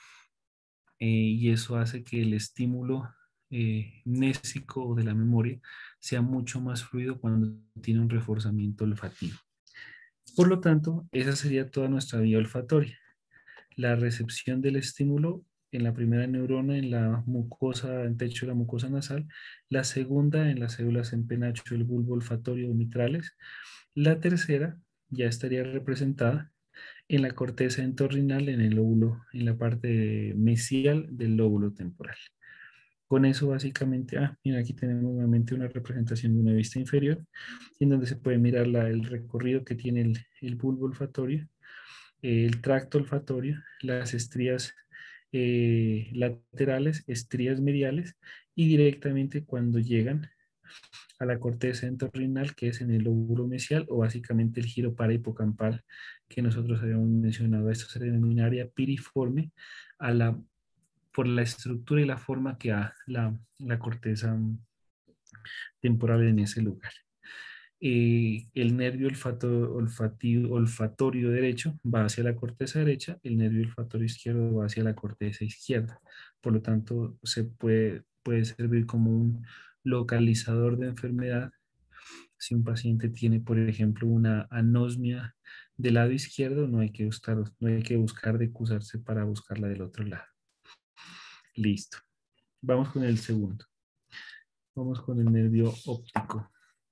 Y eso hace que el estímulo mnésico o de la memoria sea mucho más fluido cuando tiene un reforzamiento olfativo. Por lo tanto, esa sería toda nuestra vía olfatoria. La recepción del estímulo en la primera neurona en la mucosa, en techo de la mucosa nasal, la segunda en las células en penacho del bulbo olfatorio o mitrales, la tercera ya estaría representada en la corteza entorrinal, en el lóbulo, en la parte mesial del lóbulo temporal. Con eso básicamente, mira, aquí tenemos nuevamente una representación de una vista inferior, en donde se puede mirar el recorrido que tiene el bulbo olfatorio, el tracto olfatorio, las estrías laterales, estrías mediales, y directamente cuando llegan a la corteza entorrinal, que es en el lóbulo mesial, o básicamente el giro parahipocampal que nosotros habíamos mencionado. Esto se denomina área piriforme a por la estructura y la forma que da la corteza temporal en ese lugar. El nervio olfatorio derecho va hacia la corteza derecha, el nervio olfatorio izquierdo va hacia la corteza izquierda. Por lo tanto, puede servir como un localizador de enfermedad. Si un paciente tiene, por ejemplo, una anosmia del lado izquierdo, no hay que buscar decusarse para buscarla del otro lado. Listo. Vamos con el segundo. Vamos con el nervio óptico.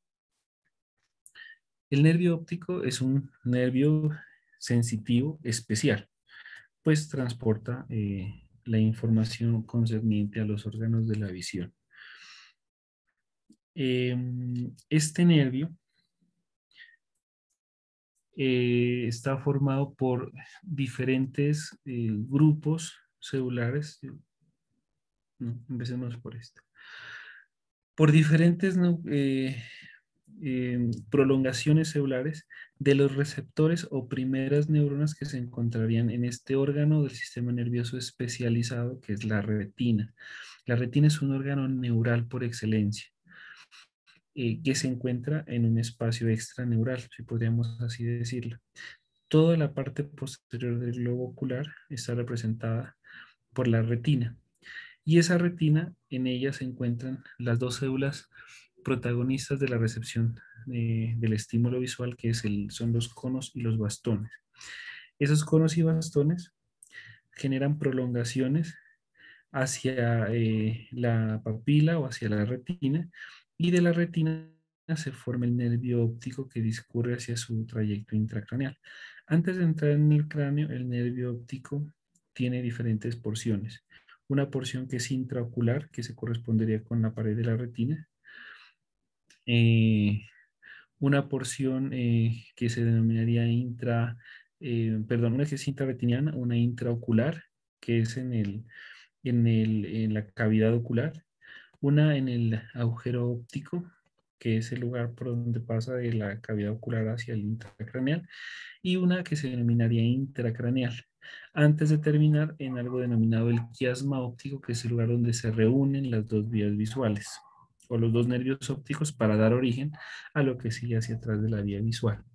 El nervio óptico es un nervio sensitivo especial, pues transporta la información concerniente a los órganos de la visión. Este nervio está formado por diferentes grupos celulares. No, empecemos por esto. Por diferentes prolongaciones celulares de los receptores o primeras neuronas que se encontrarían en este órgano del sistema nervioso especializado que es la retina. La retina es un órgano neural por excelencia que se encuentra en un espacio extraneural, si podríamos así decirlo. Toda la parte posterior del globo ocular está representada por la retina. Y esa retina, en ella se encuentran las dos células protagonistas de la recepción del estímulo visual, que son los conos y los bastones. Esos conos y bastones generan prolongaciones hacia la papila o hacia la retina, y de la retina se forma el nervio óptico que discurre hacia su trayecto intracraneal. Antes de entrar en el cráneo, el nervio óptico tiene diferentes porciones. Una porción que es intraocular, que se correspondería con la pared de la retina. Eh, una porción que se denominaría perdón, una que es intraretiniana, una intraocular, que es en la cavidad ocular, una en el agujero óptico, que es el lugar por donde pasa de la cavidad ocular hacia el intracraneal, y una que se denominaría intracraneal, antes de terminar en algo denominado el quiasma óptico, que es el lugar donde se reúnen las dos vías visuales o los dos nervios ópticos para dar origen a lo que sigue hacia atrás de la vía visual.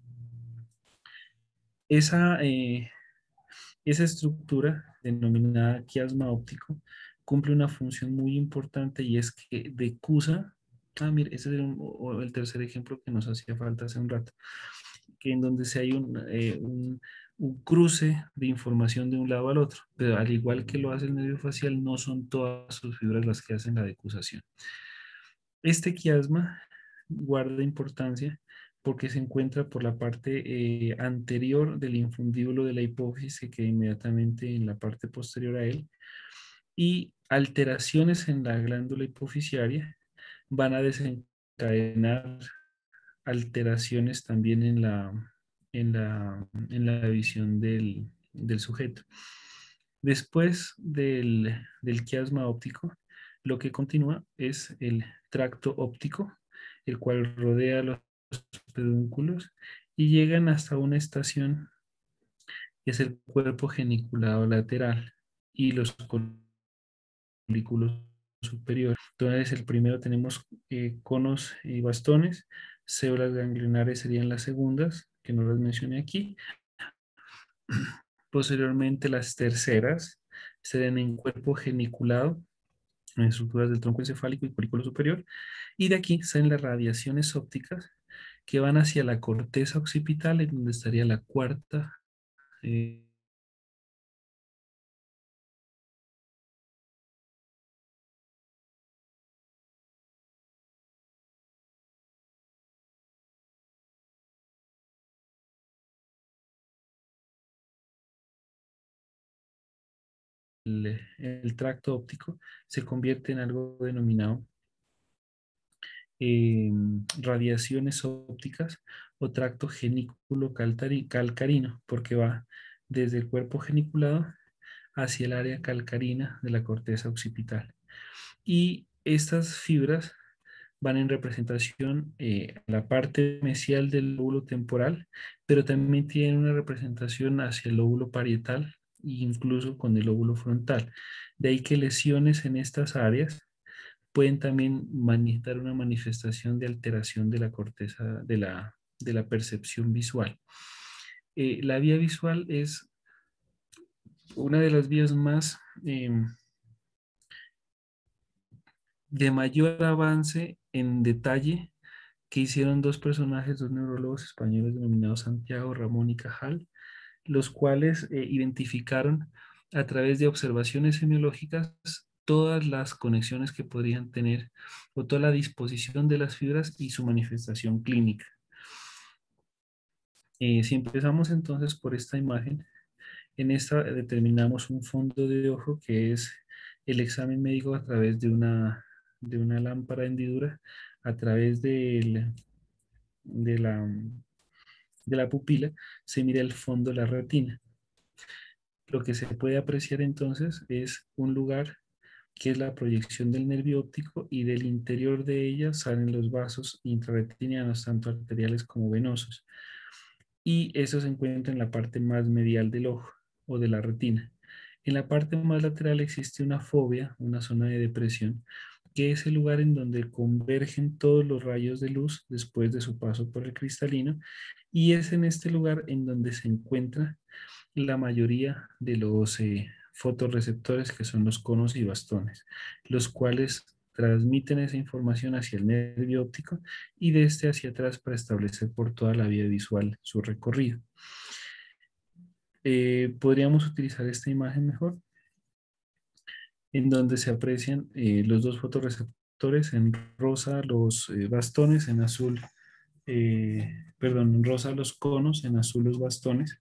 Esa, esa estructura denominada quiasma óptico cumple una función muy importante, y es que decusa, mire, ese es el tercer ejemplo que nos hacía falta hace un rato, que en donde se hay un cruce de información de un lado al otro, pero al igual que lo hace el nervio facial, no son todas sus fibras las que hacen la decusación. Este quiasma guarda importancia porque se encuentra por la parte anterior del infundíbulo de la hipófisis, que queda inmediatamente en la parte posterior a él, y alteraciones en la glándula hipofisiaria van a desencadenar alteraciones también en la visión del sujeto. Después del quiasma óptico, lo que continúa es el tracto óptico, el cual rodea los pedúnculos y llegan hasta una estación que es el cuerpo geniculado lateral y los folículos superiores. Entonces, el primero tenemos conos y bastones, células ganglionares serían las segundas, que no las mencioné aquí. Posteriormente, las terceras serían en cuerpo geniculado, en estructuras del tronco encefálico y folículo superior. Y de aquí salen las radiaciones ópticas que van hacia la corteza occipital, en donde estaría la cuarta. eh, el tracto óptico se convierte en algo denominado eh, radiaciones ópticas o tracto genículo calcarino, porque va desde el cuerpo geniculado hacia el área calcarina de la corteza occipital. Y estas fibras van en representación a la parte mesial del lóbulo temporal, pero también tienen una representación hacia el lóbulo parietal e incluso con el lóbulo frontal. De ahí que lesiones en estas áreas pueden también dar una manifestación de alteración de la corteza de la percepción visual. La vía visual es una de las vías más de mayor avance en detalle que hicieron dos personajes, dos neurólogos españoles denominados Santiago Ramón y Cajal, los cuales identificaron a través de observaciones semiológicas todas las conexiones que podrían tener o toda la disposición de las fibras y su manifestación clínica. Si empezamos entonces por esta imagen, en esta determinamos un fondo de ojo que es el examen médico a través de una lámpara de hendidura, a través de la, de la pupila, se mira el fondo de la retina. Lo que se puede apreciar entonces es un lugar que es la proyección del nervio óptico, y del interior de ella salen los vasos intrarretinianos, tanto arteriales como venosos. Y eso se encuentra en la parte más medial del ojo o de la retina. En la parte más lateral existe una fóvea, una zona de depresión, que es el lugar en donde convergen todos los rayos de luz después de su paso por el cristalino, y es en este lugar en donde se encuentra la mayoría de los fotorreceptores, que son los conos y bastones, los cuales transmiten esa información hacia el nervio óptico y de este hacia atrás para establecer por toda la vía visual su recorrido. Podríamos utilizar esta imagen mejor, en donde se aprecian los dos fotorreceptores, en rosa los bastones, en azul, perdón, en rosa los conos, en azul los bastones.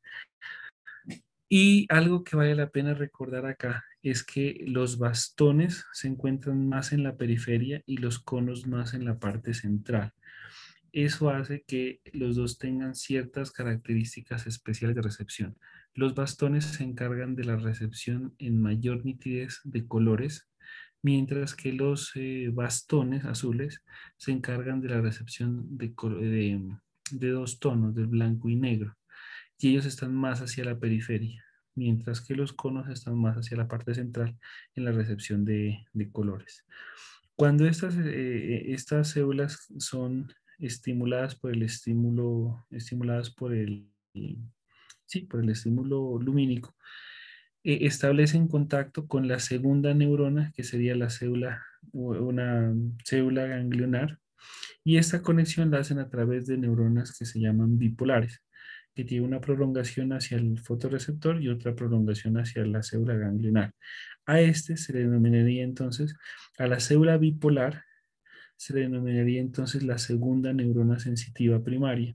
Y algo que vale la pena recordar acá es que los bastones se encuentran más en la periferia y los conos más en la parte central. Eso hace que los dos tengan ciertas características especiales de recepción. Los bastones se encargan de la recepción en mayor nitidez de colores, mientras que los bastones azules se encargan de la recepción de dos tonos, del blanco y negro, y ellos están más hacia la periferia, mientras que los conos están más hacia la parte central en la recepción de colores. Cuando estas células son estimuladas por el estimuladas por el estímulo lumínico, establecen contacto con la segunda neurona, que sería una célula ganglionar, y esta conexión la hacen a través de neuronas que se llaman bipolares, que tienen una prolongación hacia el fotorreceptor y otra prolongación hacia la célula ganglionar. A este se le denominaría entonces, a la célula bipolar, se le denominaría entonces la segunda neurona sensitiva primaria.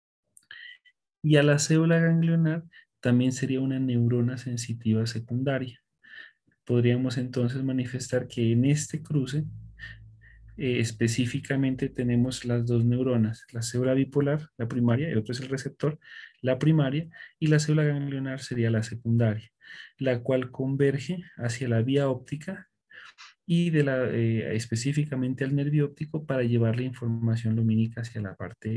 Y a la célula ganglionar también sería una neurona sensitiva secundaria. Podríamos entonces manifestar que en este cruce específicamente tenemos las dos neuronas, la célula bipolar, la primaria, el otro es el receptor, la primaria, y la célula ganglionar sería la secundaria, la cual converge hacia la vía óptica y específicamente al nervio óptico para llevar la información lumínica hacia la parte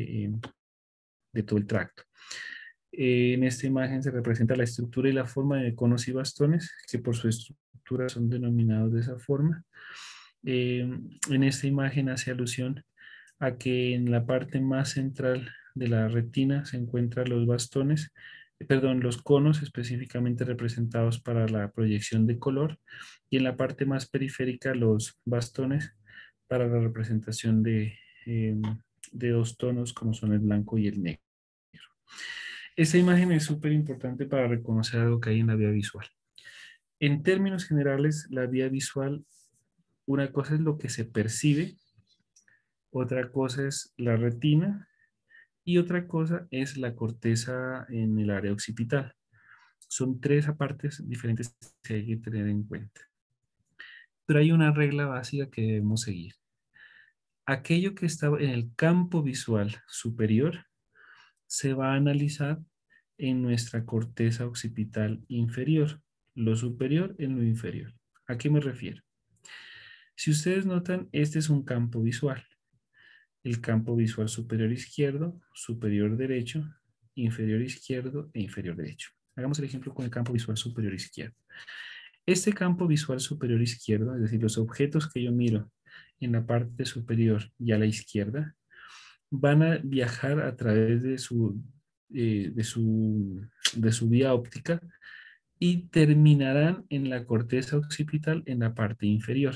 de todo el tracto. En esta imagen se representa la estructura y la forma de conos y bastones, que por su estructura son denominados de esa forma. En esta imagen hace alusión a que en la parte más central de la retina se encuentran los bastones, perdón, los conos específicamente representados para la proyección de color, y en la parte más periférica los bastones para la representación de dos tonos como son el blanco y el negro. Esta imagen es súper importante para reconocer algo que hay en la vía visual. En términos generales, la vía visual, una cosa es lo que se percibe, otra cosa es la retina y otra cosa es la corteza en el área occipital. Son tres partes diferentes que hay que tener en cuenta. Pero hay una regla básica que debemos seguir. Aquello que está en el campo visual superior se va a analizar en nuestra corteza occipital inferior, lo superior en lo inferior. ¿A qué me refiero? Si ustedes notan, este es un campo visual. El campo visual superior izquierdo, superior derecho, inferior izquierdo e inferior derecho. Hagamos el ejemplo con el campo visual superior izquierdo. Este campo visual superior izquierdo, es decir, los objetos que yo miro en la parte superior y a la izquierda, van a viajar a través eh, de su, de su vía óptica y terminarán en la corteza occipital en la parte inferior.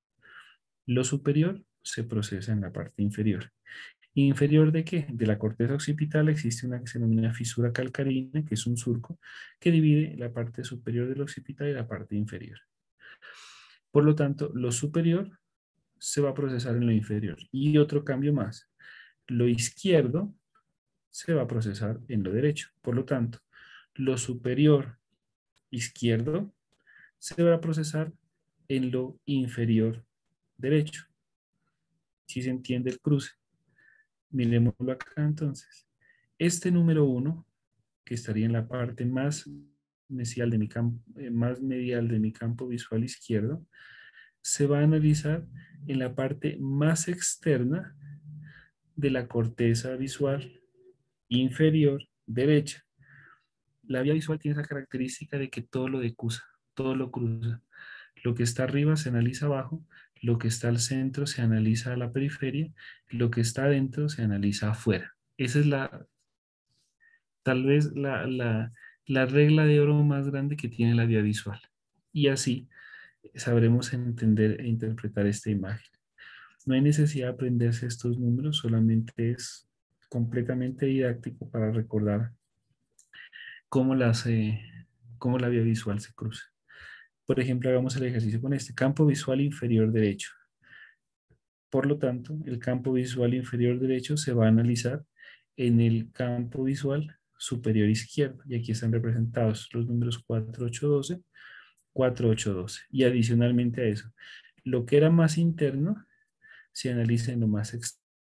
Lo superior se procesa en la parte inferior. ¿Inferior de qué? De la corteza occipital existe una que se denomina fisura calcarina, que es un surco que divide la parte superior del occipital y la parte inferior. Por lo tanto, lo superior se va a procesar en lo inferior. Y otro cambio más, lo izquierdo se va a procesar en lo derecho. Por lo tanto, lo superior izquierdo se va a procesar en lo inferior derecho. Si se entiende el cruce. Miremoslo acá entonces. Este número 1, que estaría en la parte más medial de mi campo visual izquierdo, se va a analizar en la parte más externa de la corteza visual inferior derecha. La vía visual tiene esa característica de que todo lo decusa, todo lo cruza. Lo que está arriba se analiza abajo, lo que está al centro se analiza a la periferia, lo que está adentro se analiza afuera. Esa es tal vez la regla de oro más grande que tiene la vía visual. Y así sabremos entender e interpretar esta imagen. No hay necesidad de aprenderse estos números, solamente es completamente didáctico para recordar cómo, cómo la vía visual se cruza. Por ejemplo, hagamos el ejercicio con este campo visual inferior derecho. Por lo tanto, el campo visual inferior derecho se va a analizar en el campo visual superior izquierdo. Y aquí están representados los números 4, 8, 12, 4, 8, 12. Y adicionalmente a eso, lo que era más interno se analiza en lo más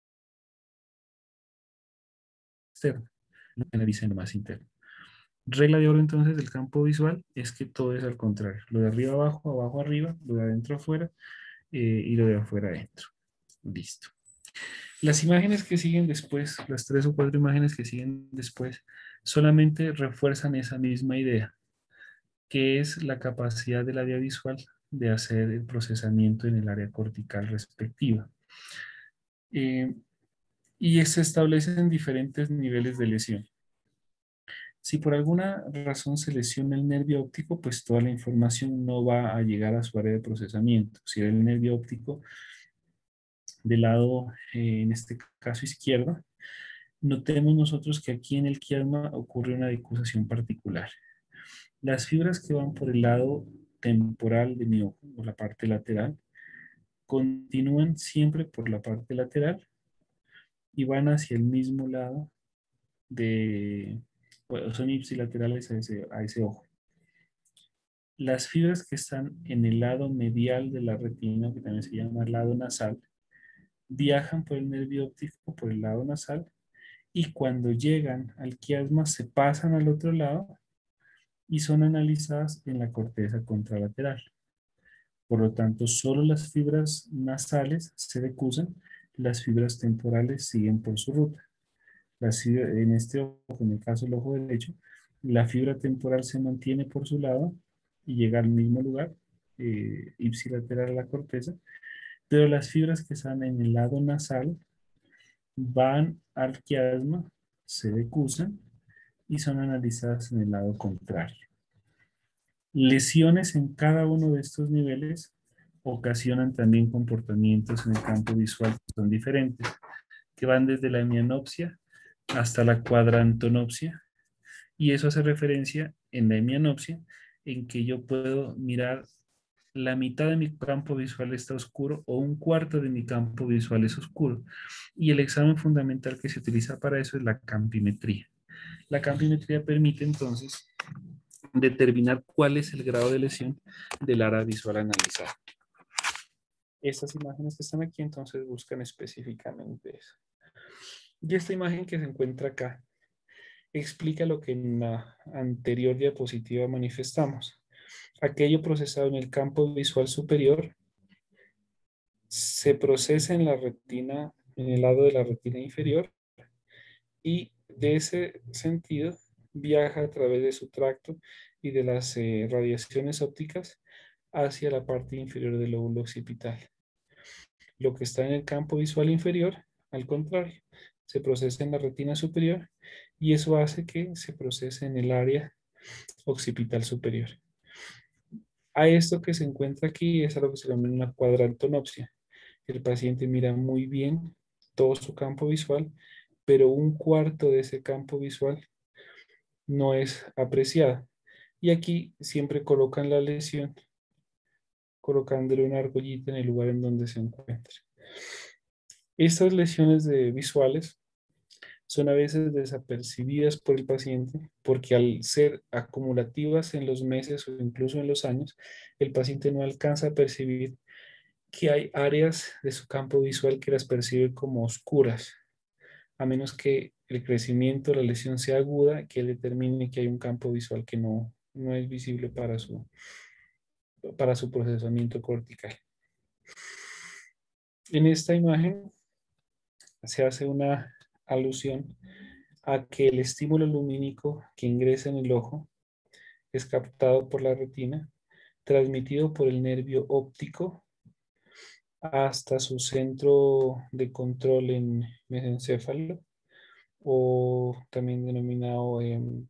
externo. Lo que analiza en lo más interno. Regla de oro entonces del campo visual es que todo es al contrario. Lo de arriba abajo, abajo arriba, lo de adentro afuera y lo de afuera adentro. Listo. Las imágenes que siguen después, las 3 o 4 imágenes que siguen después, solamente refuerzan esa misma idea, que es la capacidad de la vía visual de hacer el procesamiento en el área cortical respectiva. Eh, y se establecen diferentes niveles de lesión. Si por alguna razón se lesiona el nervio óptico, pues toda la información no va a llegar a su área de procesamiento. Si el nervio óptico del lado, en este caso izquierdo, notemos nosotros que aquí en el quiasma ocurre una decusación particular. Las fibras que van por el lado temporal de mi ojo, o la parte lateral, continúan siempre por la parte lateral y van hacia el mismo lado bueno, son ipsilaterales a ese ojo. Las fibras que están en el lado medial de la retina, que también se llama lado nasal, viajan por el nervio óptico por el lado nasal y cuando llegan al quiasma se pasan al otro lado y son analizadas en la corteza contralateral. Por lo tanto, solo las fibras nasales se decusan, las fibras temporales siguen por su ruta. En este ojo, en el caso del ojo derecho, la fibra temporal se mantiene por su lado y llega al mismo lugar, ipsilateral a la corteza, pero las fibras que están en el lado nasal van al quiasma, se decusan y son analizadas en el lado contrario. Lesiones en cada uno de estos niveles ocasionan también comportamientos en el campo visual que son diferentes, que van desde la hemianopsia hasta la cuadrantonopsia, y eso hace referencia en la hemianopsia en que yo puedo mirar la mitad de mi campo visual está oscuro o un cuarto de mi campo visual es oscuro. Y el examen fundamental que se utiliza para eso es la campimetría. La campimetría permite entonces determinar cuál es el grado de lesión del área visual analizada. Estas imágenes que están aquí entonces buscan específicamente eso. Y esta imagen que se encuentra acá explica lo que en la anterior diapositiva manifestamos. Aquello procesado en el campo visual superior se procesa en la retina, en el lado de la retina inferior, y de ese sentido viaja a través de su tracto y de las radiaciones ópticas hacia la parte inferior del lóbulo occipital. Lo que está en el campo visual inferior, al contrario, se procesa en la retina superior y eso hace que se procese en el área occipital superior. A esto que se encuentra aquí es a lo que se llama una cuadrantonopsia. El paciente mira muy bien todo su campo visual, pero un cuarto de ese campo visual no es apreciado. Y aquí siempre colocan la lesión, colocándole una argollita en el lugar en donde se encuentra. Estas lesiones visuales son a veces desapercibidas por el paciente porque al ser acumulativas en los meses o incluso en los años, el paciente no alcanza a percibir que hay áreas de su campo visual que las percibe como oscuras, a menos que el crecimiento, la lesión sea aguda, que determine que hay un campo visual que no es visible para su procesamiento cortical. En esta imagen se hace una alusión a que el estímulo lumínico que ingresa en el ojo es captado por la retina, transmitido por el nervio óptico hasta su centro de control en mesencéfalo, o también denominado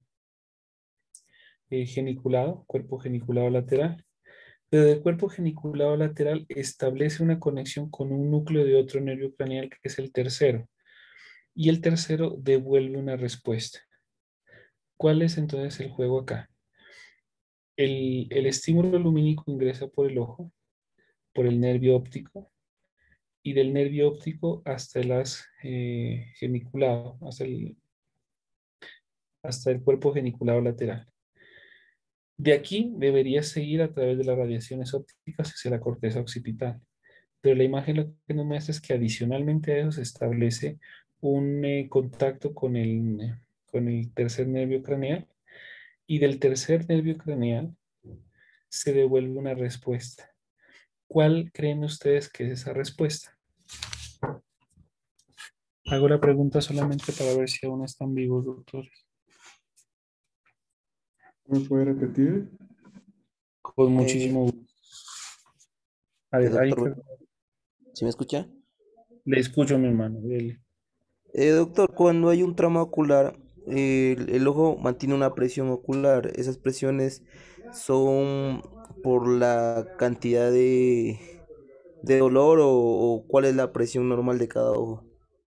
geniculado, cuerpo geniculado lateral. Pero del cuerpo geniculado lateral establece una conexión con un núcleo de otro nervio craneal que es el tercero, y el tercero devuelve una respuesta. ¿Cuál es entonces el juego acá? El estímulo lumínico ingresa por el ojo, por el nervio óptico, y del nervio óptico hasta el haz geniculado, hasta el cuerpo geniculado lateral. De aquí debería seguir a través de las radiaciones ópticas hacia la corteza occipital. Pero la imagen lo que nos muestra es que adicionalmente a eso se establece un contacto con el tercer nervio craneal, y del tercer nervio craneal se devuelve una respuesta. ¿Cuál creen ustedes que es esa respuesta? Hago la pregunta solamente para ver si aún están vivos, doctores. ¿Me puede repetir? Con Eh, muchísimo gusto. A ver, ahí doctor, ¿sí me escucha? le escucho, mi hermano. Dele. Doctor, cuando hay un trauma ocular, el ojo mantiene una presión ocular. ¿Esas presiones son por la cantidad de dolor o cuál es la presión normal de cada ojo?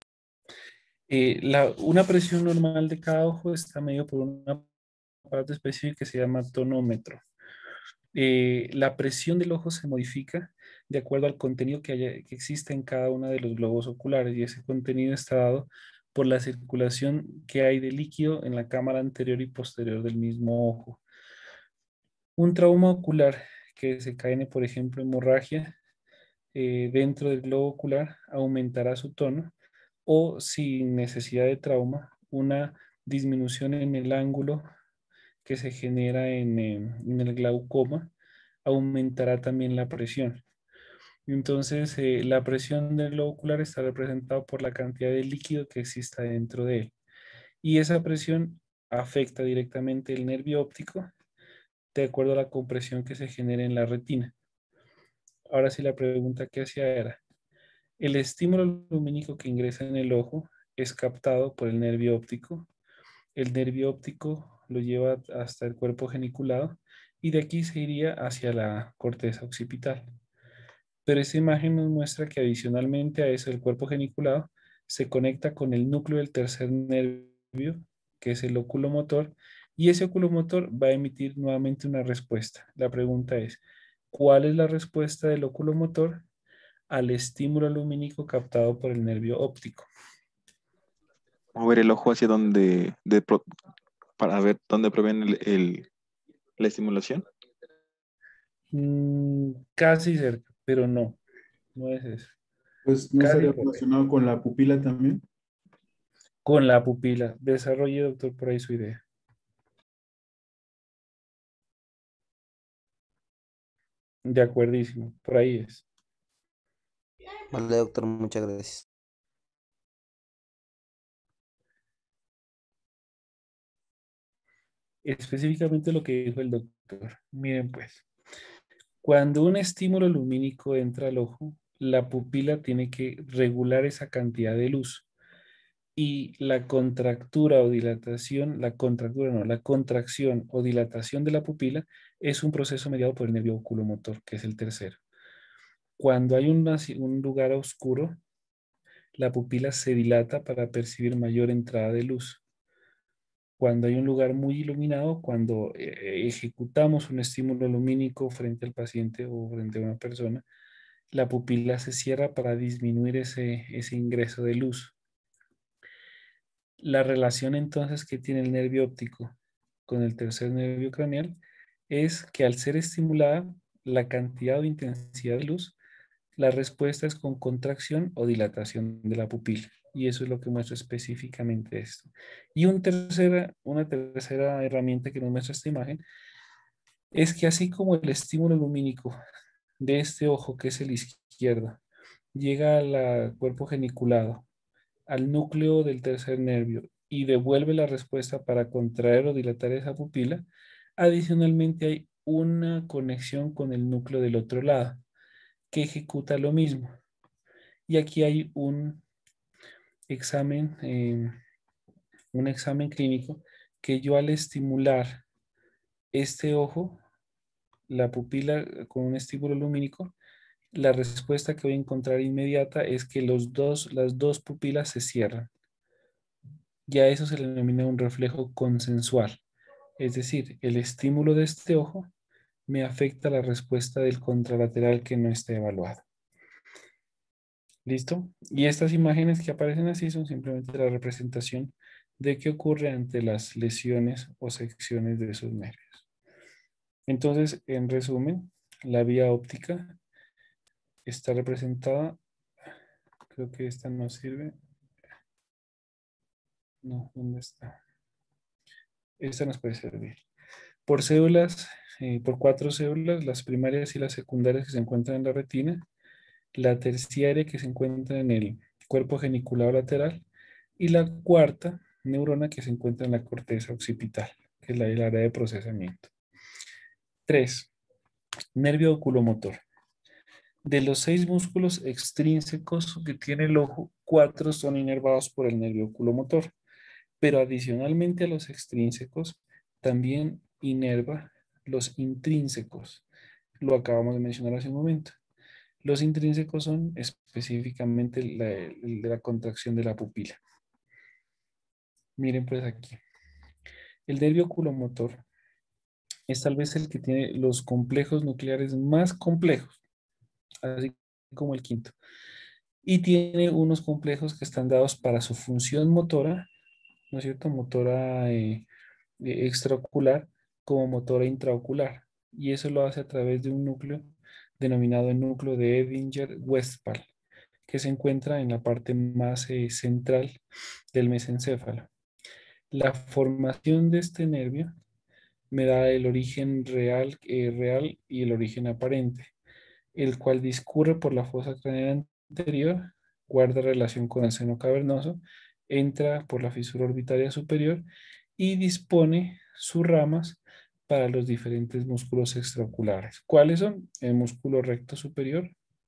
Una presión normal de cada ojo está medido por un aparato específico que se llama tonómetro. La presión del ojo se modifica de acuerdo al contenido que existe en cada uno de los globos oculares, y ese contenido está dado por la circulación que hay de líquido en la cámara anterior y posterior del mismo ojo. Un trauma ocular que desencadene, por ejemplo, hemorragia dentro del globo ocular aumentará su tono, o sin necesidad de trauma, una disminución en el ángulo que se genera en el glaucoma aumentará también la presión. Entonces, la presión del globo ocular está representada por la cantidad de líquido que exista dentro de él. Y esa presión afecta directamente el nervio óptico de acuerdo a la compresión que se genera en la retina. Ahora sí, la pregunta que hacía era, el estímulo lumínico que ingresa en el ojo es captado por el nervio óptico. El nervio óptico lo lleva hasta el cuerpo geniculado, y de aquí se iría hacia la corteza occipital. Pero esta imagen nos muestra que adicionalmente a eso, el cuerpo geniculado se conecta con el núcleo del tercer nervio, que es el oculomotor, y ese oculomotor va a emitir nuevamente una respuesta. La pregunta es, ¿cuál es la respuesta del oculomotor al estímulo lumínico captado por el nervio óptico? Mover el ojo hacia donde, para ver dónde proviene la estimulación. Casi cerca, pero no, no es eso. Pues no Casi estaría correcto. relacionado con la pupila también. Con la pupila. Desarrolle, doctor, por ahí su idea. De acuerdísimo, por ahí es. Vale, doctor, muchas gracias. Específicamente lo que dijo el doctor. Miren pues, cuando un estímulo lumínico entra al ojo, la pupila tiene que regular esa cantidad de luz. Y la contractura o dilatación, la contractura no, la contracción o dilatación de la pupila es un proceso mediado por el nervio oculomotor, que es el tercero. Cuando hay un lugar oscuro, la pupila se dilata para percibir mayor entrada de luz. Cuando hay un lugar muy iluminado, cuando ejecutamos un estímulo lumínico frente al paciente o frente a una persona, la pupila se cierra para disminuir ese ingreso de luz. La relación entonces que tiene el nervio óptico con el tercer nervio craneal es que al ser estimulada la cantidad o intensidad de luz, la respuesta es con contracción o dilatación de la pupila. Y eso es lo que muestra específicamente esto. Y una tercera herramienta que nos muestra esta imagen es que así como el estímulo lumínico de este ojo, que es el izquierda, llega al cuerpo geniculado, al núcleo del tercer nervio y devuelve la respuesta para contraer o dilatar esa pupila, adicionalmente hay una conexión con el núcleo del otro lado que ejecuta lo mismo. Y aquí hay examen, un examen clínico que yo al estimular este ojo, la pupila con un estímulo lumínico, la respuesta que voy a encontrar inmediata es que las dos pupilas se cierran. Y a eso se le denomina un reflejo consensual. Es decir, el estímulo de este ojo me afecta la respuesta del contralateral que no está evaluado. ¿Listo? Y estas imágenes que aparecen así son simplemente la representación de qué ocurre ante las lesiones o secciones de esos nervios. Entonces, en resumen, la vía óptica está representada, creo que esta no sirve. No, ¿dónde está? Esta nos puede servir. Por células, por 4 células, las primarias y las secundarias que se encuentran en la retina, la terciaria que se encuentra en el cuerpo geniculado lateral y la cuarta neurona que se encuentra en la corteza occipital, que es el área de procesamiento. 3. Nervio oculomotor. De los 6 músculos extrínsecos que tiene el ojo, 4 son inervados por el nervio oculomotor, pero adicionalmente a los extrínsecos también inerva los intrínsecos. Lo acabamos de mencionar hace un momento. Los intrínsecos son específicamente la contracción de la pupila. Miren pues aquí. El nervio oculomotor es tal vez el que tiene los complejos nucleares más complejos, así como el quinto. Y tiene unos complejos que están dados para su función motora, ¿no es cierto? Motora extraocular como motora intraocular. Y eso lo hace a través de un núcleo denominado el núcleo de Edinger-Westphal, que se encuentra en la parte más central del mesencéfalo. La formación de este nervio me da el origen real y el origen aparente, el cual discurre por la fosa craneal anterior, guarda relación con el seno cavernoso, entra por la fisura orbitaria superior y dispone sus ramas para los diferentes músculos extraoculares. ¿Cuáles son? El músculo recto superior,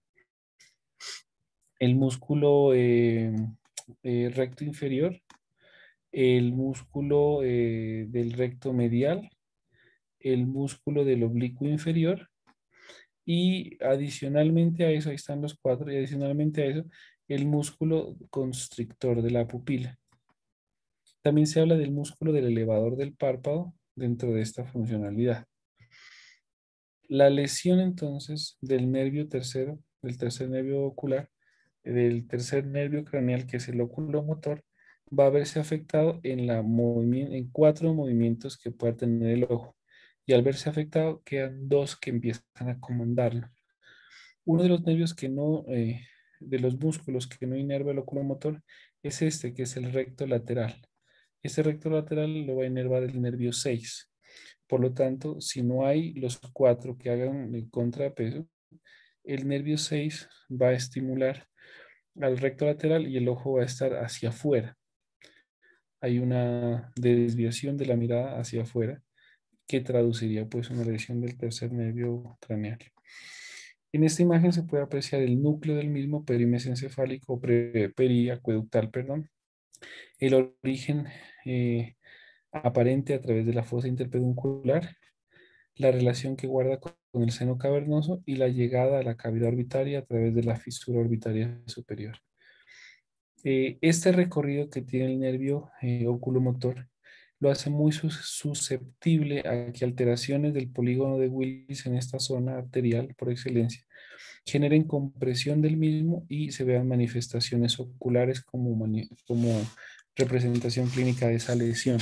el músculo recto inferior, el músculo del recto medial, el músculo del oblicuo inferior y adicionalmente a eso, ahí están los 4, y adicionalmente a eso, el músculo constrictor de la pupila. También se habla del músculo del elevador del párpado dentro de esta funcionalidad. La lesión entonces del nervio tercero, del tercer nervio ocular, del tercer nervio craneal que es el oculomotor, va a verse afectado en 4 movimientos que pueda tener el ojo. Y al verse afectado quedan 2 que empiezan a comandarlo. Uno de los nervios que no, de los músculos que no inerva el oculomotor es este, que es el recto lateral. Este recto lateral lo va a inervar el nervio 6. Por lo tanto, si no hay los 4 que hagan el contrapeso, el nervio 6 va a estimular al recto lateral y el ojo va a estar hacia afuera. Hay una desviación de la mirada hacia afuera que traduciría pues una lesión del tercer nervio craneal. En esta imagen se puede apreciar el núcleo del mismo perimesencefálico periacueductal, perdón, el origen aparente a través de la fosa interpeduncular, la relación que guarda con el seno cavernoso y la llegada a la cavidad orbitaria a través de la fisura orbitaria superior. Este recorrido que tiene el nervio oculomotor lo hace muy susceptible a que alteraciones del polígono de Willis en esta zona arterial por excelencia generen compresión del mismo y se vean manifestaciones oculares como representación clínica de esa lesión.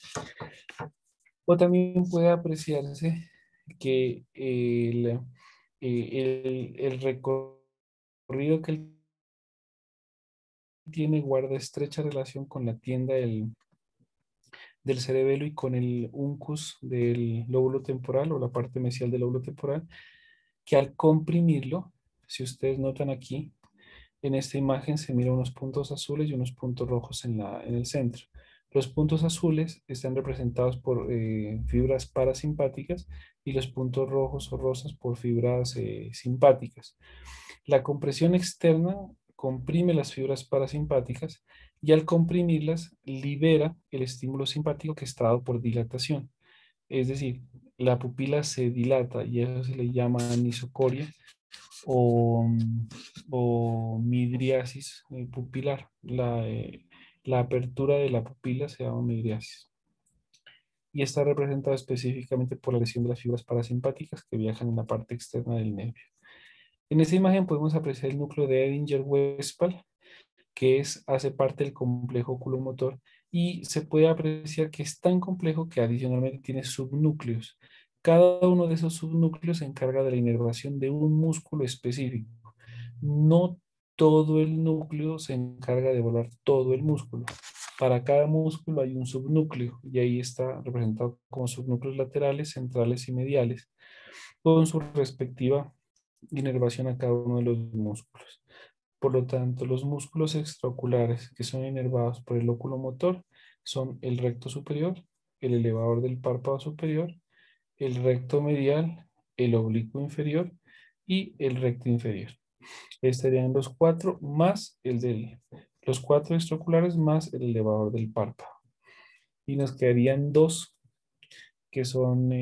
O también puede apreciarse que el recorrido que él tiene guarda estrecha relación con la tienda del cerebelo y con el uncus del lóbulo temporal o la parte mesial del lóbulo temporal, que al comprimirlo Si ustedes notan aquí, en esta imagen se miran unos puntos azules y unos puntos rojos en el centro. Los puntos azules están representados por fibras parasimpáticas y los puntos rojos o rosas por fibras simpáticas. La compresión externa comprime las fibras parasimpáticas y al comprimirlas libera el estímulo simpático que está dado por dilatación. Es decir, la pupila se dilata y eso se le llama anisocoria o, o midriasis pupilar. La apertura de la pupila se llama midriasis y está representada específicamente por la lesión de las fibras parasimpáticas que viajan en la parte externa del nervio. En esta imagen podemos apreciar el núcleo de Edinger-Westphal, que hace parte del complejo oculomotor y se puede apreciar que es tan complejo que adicionalmente tiene subnúcleos. Cada uno de esos subnúcleos se encarga de la inervación de un músculo específico. No todo el núcleo se encarga de evaluar todo el músculo. Para cada músculo hay un subnúcleo y ahí está representado como subnúcleos laterales, centrales y mediales, con su respectiva inervación a cada uno de los músculos. Por lo tanto, los músculos extraoculares que son inervados por el oculomotor son el recto superior, el elevador del párpado superior, el recto medial, el oblicuo inferior y el recto inferior. Estarían los cuatro más los cuatro extraoculares más el elevador del párpado. Y nos quedarían dos que son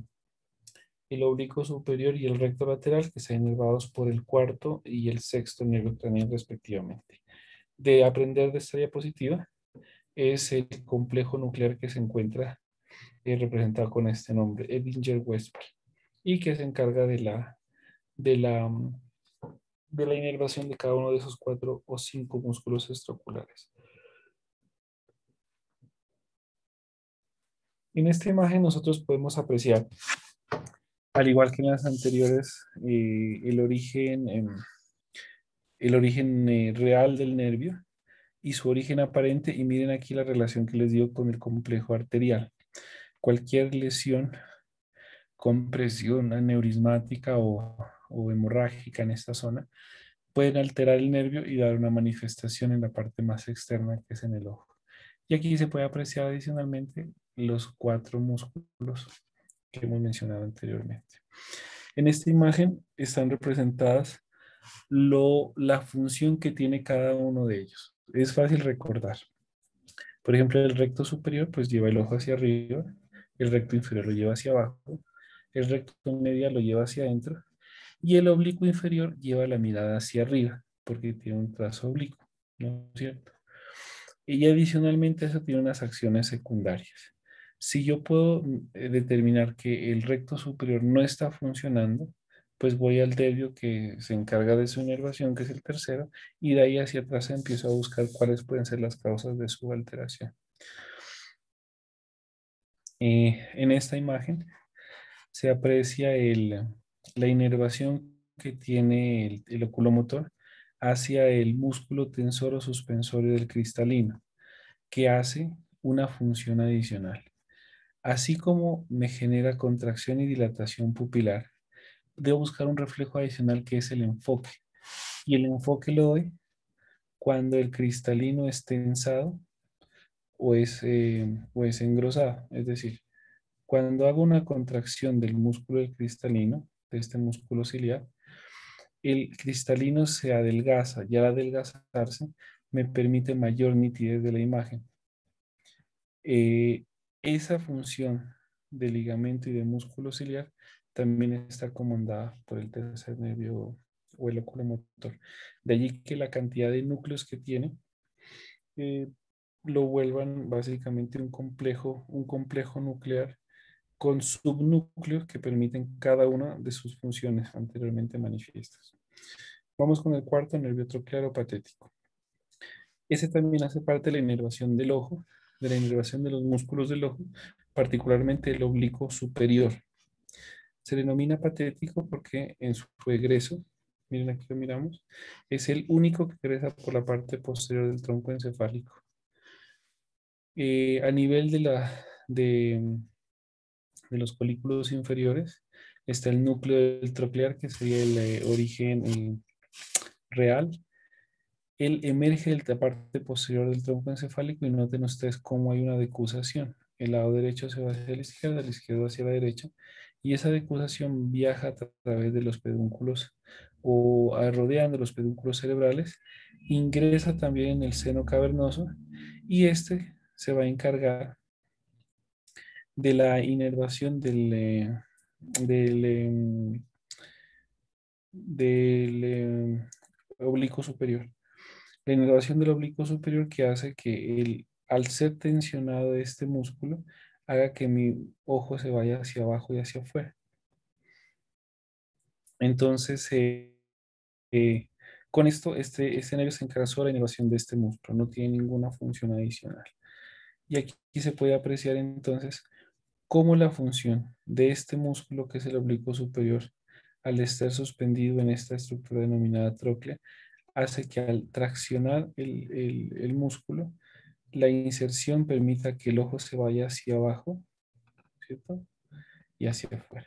el oblicuo superior y el recto lateral, que están inervados por el cuarto y el sexto nervio craneal respectivamente. De aprender de esta diapositiva es el complejo nuclear que se encuentra representado con este nombre, Edinger-Westphal, y que se encarga de la, de la inervación de cada uno de esos 4 o 5 músculos extraoculares. En esta imagen nosotros podemos apreciar, al igual que en las anteriores, el origen real del nervio y su origen aparente. Y miren aquí la relación que les digo con el complejo arterial. Cualquier lesión, compresión aneurismática o hemorrágica en esta zona pueden alterar el nervio y dar una manifestación en la parte más externa que es en el ojo. Y aquí se puede apreciar adicionalmente los 4 músculos que hemos mencionado anteriormente. En esta imagen están representadas la función que tiene cada uno de ellos. Es fácil recordar. Por ejemplo, el recto superior pues lleva el ojo hacia arriba, el recto inferior lo lleva hacia abajo, el recto medial lo lleva hacia adentro y el oblicuo inferior lleva la mirada hacia arriba porque tiene un trazo oblicuo, ¿no es cierto? Y adicionalmente eso tiene unas acciones secundarias. Si yo puedo determinar que el recto superior no está funcionando, pues voy al nervio que se encarga de su inervación, que es el tercero, y de ahí hacia atrás empiezo a buscar cuáles pueden ser las causas de su alteración. En esta imagen se aprecia la inervación que tiene el oculomotor hacia el músculo tensor o suspensorio del cristalino, que hace una función adicional. Así como me genera contracción y dilatación pupilar, debo buscar un reflejo adicional que es el enfoque. Y el enfoque lo doy cuando el cristalino es tensado o es engrosado. Es decir, cuando hago una contracción del músculo del cristalino, de este músculo ciliar, el cristalino se adelgaza y al adelgazarse me permite mayor nitidez de la imagen. Esa función de ligamento y de músculo ciliar también está comandada por el tercer nervio o el oculomotor. De allí que la cantidad de núcleos que tiene eh, lo vuelvan básicamente un complejo nuclear con subnúcleos que permiten cada una de sus funciones anteriormente manifiestas. Vamos con el cuarto, nervio troquear o patético. Ese también hace parte de la inervación del ojo, de la inervación de los músculos del ojo, particularmente el oblicuo superior. Se denomina patético porque en su egreso, miren aquí lo miramos, es el único que egresa por la parte posterior del tronco encefálico. A nivel de los folículos inferiores, está el núcleo del troclear, que sería el origen real. Él emerge de la parte posterior del tronco encefálico y noten ustedes cómo hay una decusación. El lado derecho se va hacia la izquierda, el izquierdo hacia la derecha, y esa decusación viaja a través de los pedúnculos o rodeando los pedúnculos cerebrales, ingresa también en el seno cavernoso y este se va a encargar de la inervación del, del oblicuo superior. La inervación del oblicuo superior que hace que al ser tensionado este músculo, haga que mi ojo se vaya hacia abajo y hacia afuera. Entonces, con esto, este nervio se encarga solo de la inervación de este músculo, no tiene ninguna función adicional. Y aquí se puede apreciar entonces cómo la función de este músculo, que es el oblicuo superior, al estar suspendido en esta estructura denominada tróclea, hace que al traccionar el músculo, la inserción permita que el ojo se vaya hacia abajo, ¿cierto? Y hacia afuera.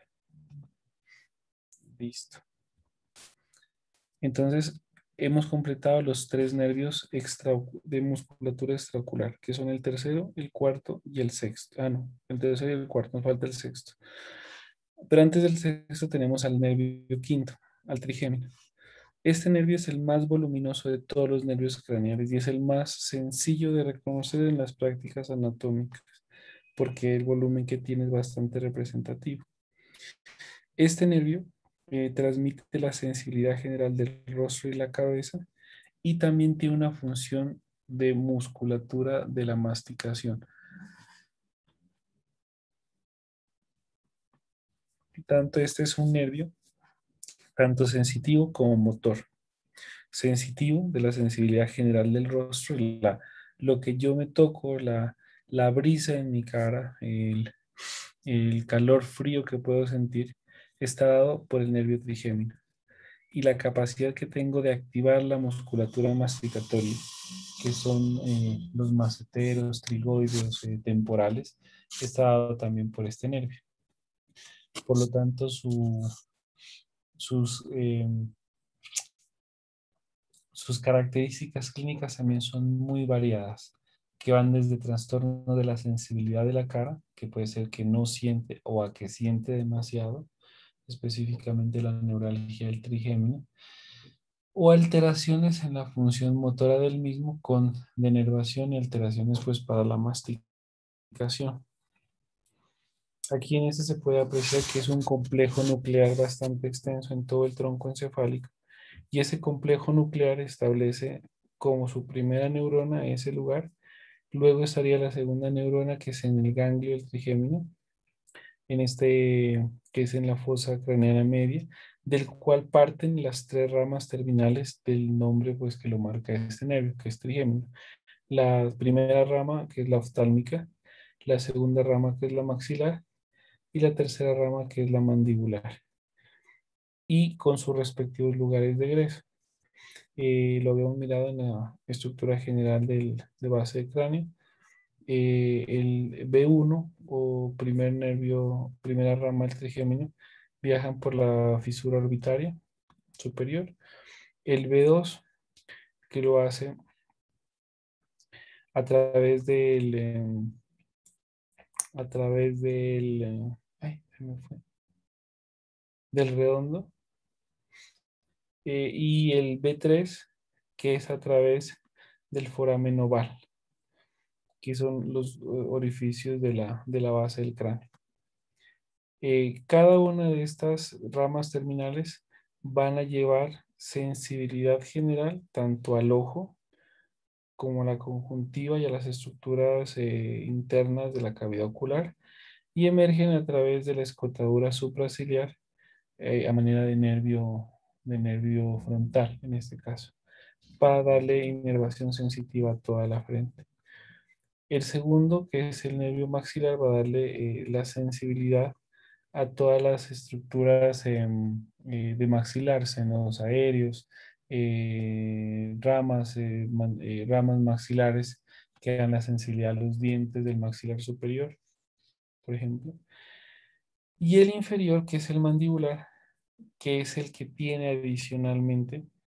Listo. Entonces, hemos completado los 3 nervios de musculatura extraocular, que son el tercero, el cuarto y el sexto. Ah, no, el tercero y el cuarto, nos falta el sexto. Pero antes del sexto tenemos al nervio quinto, al trigémino. Este nervio es el más voluminoso de todos los nervios craneales y es el más sencillo de reconocer en las prácticas anatómicas, porque el volumen que tiene es bastante representativo. Este nervio transmite la sensibilidad general del rostro y la cabeza y también tiene una función de musculatura de la masticación. Tanto este es un nervio, tanto sensitivo como motor. Sensitivo de la sensibilidad general del rostro, lo que yo me toco, la brisa en mi cara, el calor frío que puedo sentir, está dado por el nervio trigémino. Y la capacidad que tengo de activar la musculatura masticatoria, que son los maceteros, trigoides, temporales, está dado también por este nervio. Por lo tanto, sus, sus características clínicas también son muy variadas, que van desde trastorno de la sensibilidad de la cara, que puede ser que no siente o a que siente demasiado, específicamente la neuralgia del trigémino, o alteraciones en la función motora del mismo con denervación y alteraciones pues para la masticación. Aquí en este se puede apreciar que es un complejo nuclear bastante extenso en todo el tronco encefálico y ese complejo nuclear establece como su primera neurona ese lugar, luego estaría la segunda neurona que es en el ganglio del trigémino, en este que es en la fosa craneana media, del cual parten las 3 ramas terminales del nombre pues que lo marca este nervio, que es trigémino. La primera rama que es la oftálmica, la segunda rama que es la maxilar y la tercera rama que es la mandibular y con sus respectivos lugares de egreso. Lo habíamos mirado en la estructura general de base de cráneo. El B1 o primer nervio, primera rama del trigémino, viajan por la fisura orbitaria superior. El B2, que lo hace a través ay, se me fue, del redondo. Y el B3, que es a través del foramen oval, que son los orificios de la base del cráneo. Cada una de estas ramas terminales van a llevar sensibilidad general tanto al ojo como a la conjuntiva y a las estructuras internas de la cavidad ocular y emergen a través de la escotadura supraciliar a manera de nervio frontal en este caso, para darle inervación sensitiva a toda la frente. El segundo, que es el nervio maxilar, va a darle la sensibilidad a todas las estructuras de maxilar, senos aéreos, ramas maxilares que dan la sensibilidad a los dientes del maxilar superior, por ejemplo. Y el inferior, que es el mandibular, que es el que tiene adicionalmente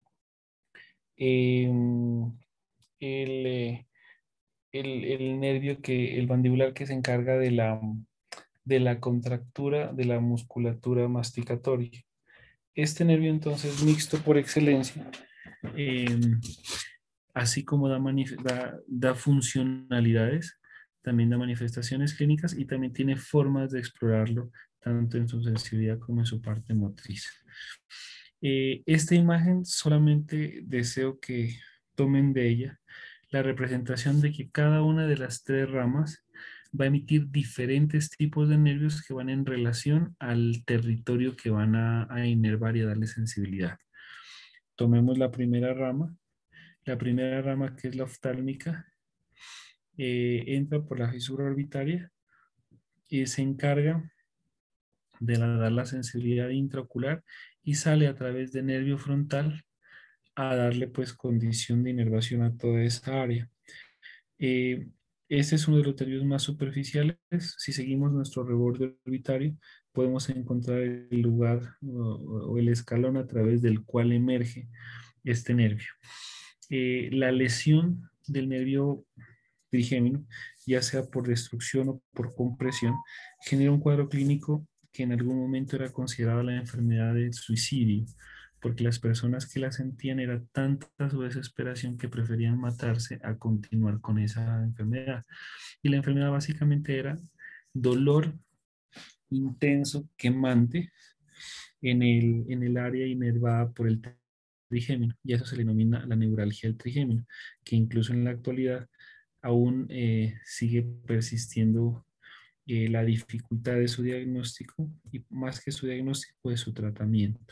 em, el, eh, el nervio el mandibular que se encarga de la contractura de la musculatura masticatoria. Este nervio entonces mixto por excelencia, em, así como da funcionalidades, también da manifestaciones clínicas y también tiene formas de explorarlo tanto en su sensibilidad como en su parte motriz. Esta imagen solamente deseo que tomen de ella la representación de que cada una de las tres ramas va a emitir diferentes tipos de nervios que van en relación al territorio que van a inervar y a darle sensibilidad. Tomemos la primera rama. La primera rama, que es la oftálmica, entra por la fisura orbitaria y se encarga de dar la sensibilidad intraocular y sale a través del nervio frontal a darle pues condición de inervación a toda esa área. Eh, este es uno de los nervios más superficiales. Si seguimos nuestro reborde orbitario, podemos encontrar el lugar o el escalón a través del cual emerge este nervio. La lesión del nervio trigémino, ya sea por destrucción o por compresión, genera un cuadro clínico que en algún momento era considerada la enfermedad del suicidio, porque las personas que la sentían era tanta su desesperación que preferían matarse a continuar con esa enfermedad. Y la enfermedad básicamente era dolor intenso, quemante, en el área inervada por el trigémino, y eso se le denomina la neuralgia del trigémino, que incluso en la actualidad aún sigue persistiendo la dificultad de su diagnóstico y más que su diagnóstico de su tratamiento.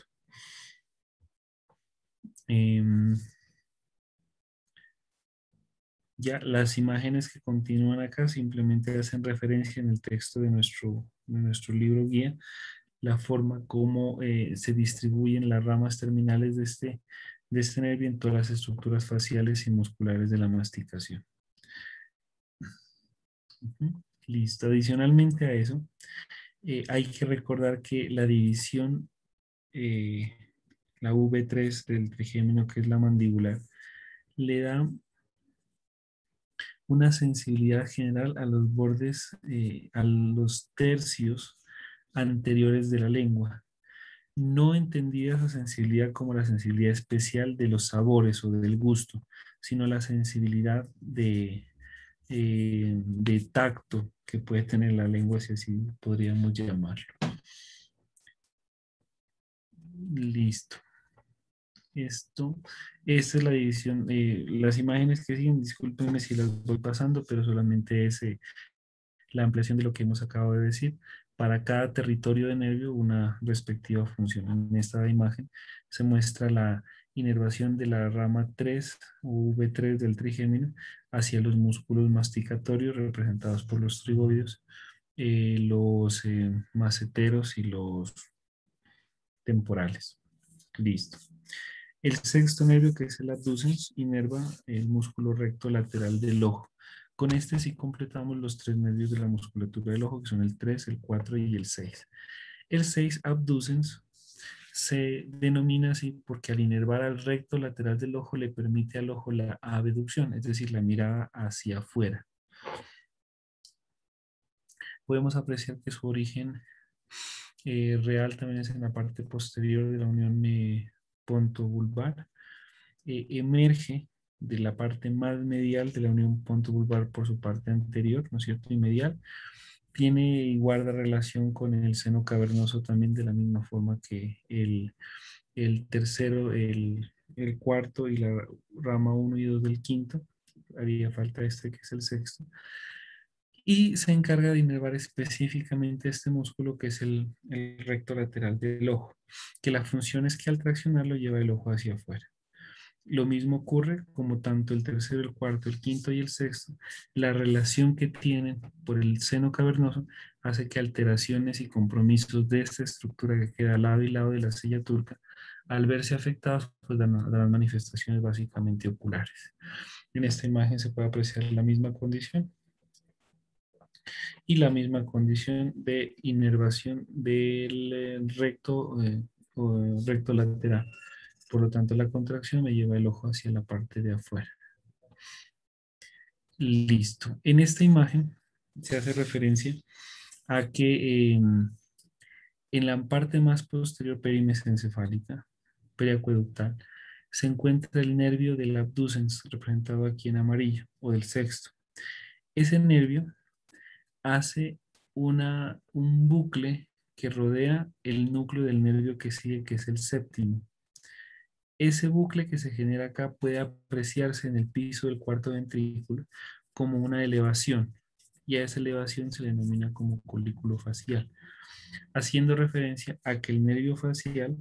Em, ya las imágenes que continúan acá simplemente hacen referencia en el texto de nuestro libro guía, la forma como se distribuyen las ramas terminales de este nervio en todas las estructuras faciales y musculares de la masticación. Ujú. Listo. Adicionalmente a eso, hay que recordar que la división, eh, la V3 del trigémino, que es la mandibular, le da una sensibilidad general a los bordes, a los tercios anteriores de la lengua. No entendida esa sensibilidad como la sensibilidad especial de los sabores o del gusto, sino la sensibilidad de tacto que puede tener la lengua, si así podríamos llamarlo. Listo. Esta es la división. Las imágenes que siguen, discúlpenme si las voy pasando, pero solamente es la ampliación de lo que hemos acabado de decir. Para cada territorio de nervio, una respectiva función. En esta imagen se muestra la inervación de la rama 3 o V3 del trigémino hacia los músculos masticatorios representados por los trigoides, los maceteros y los temporales. Listo. El sexto nervio, que es el abducens, inerva el músculo recto lateral del ojo. Con este sí completamos los tres nervios de la musculatura del ojo, que son el 3, el 4 y el 6. El 6, abducens, se denomina así porque al inervar al recto lateral del ojo le permite al ojo la abducción, es decir, la mirada hacia afuera. Podemos apreciar que su origen real también es en la parte posterior de la unión pontobulbar. Emerge de la parte más medial de la unión pontobulbar por su parte anterior, ¿no es cierto? Y medial. Tiene y guarda relación con el seno cavernoso también de la misma forma que el tercero, el cuarto y la rama 1 y 2 del quinto. Haría falta este que es el sexto. Y se encarga de inervar específicamente este músculo que es el recto lateral del ojo, que la función es que al traccionarlo lleva el ojo hacia afuera. Lo mismo ocurre como tanto el tercero, el cuarto, el quinto y el sexto, la relación que tienen por el seno cavernoso hace que alteraciones y compromisos de esta estructura que queda al lado y lado de la silla turca, al verse afectados, pues dan manifestaciones básicamente oculares. En esta imagen se puede apreciar la misma condición. y la misma condición de inervación del recto lateral. Por lo tanto, la contracción me lleva el ojo hacia la parte de afuera. Listo. En esta imagen se hace referencia a que en la parte más posterior perimesencefálica, periacueductal, se encuentra el nervio del abducens, representado aquí en amarillo, o del sexto. Ese nervio hace un bucle que rodea el núcleo del nervio que sigue, que es el séptimo. Ese bucle que se genera acá puede apreciarse en el piso del cuarto ventrículo como una elevación, y a esa elevación se le denomina como colículo facial, haciendo referencia a que el nervio facial,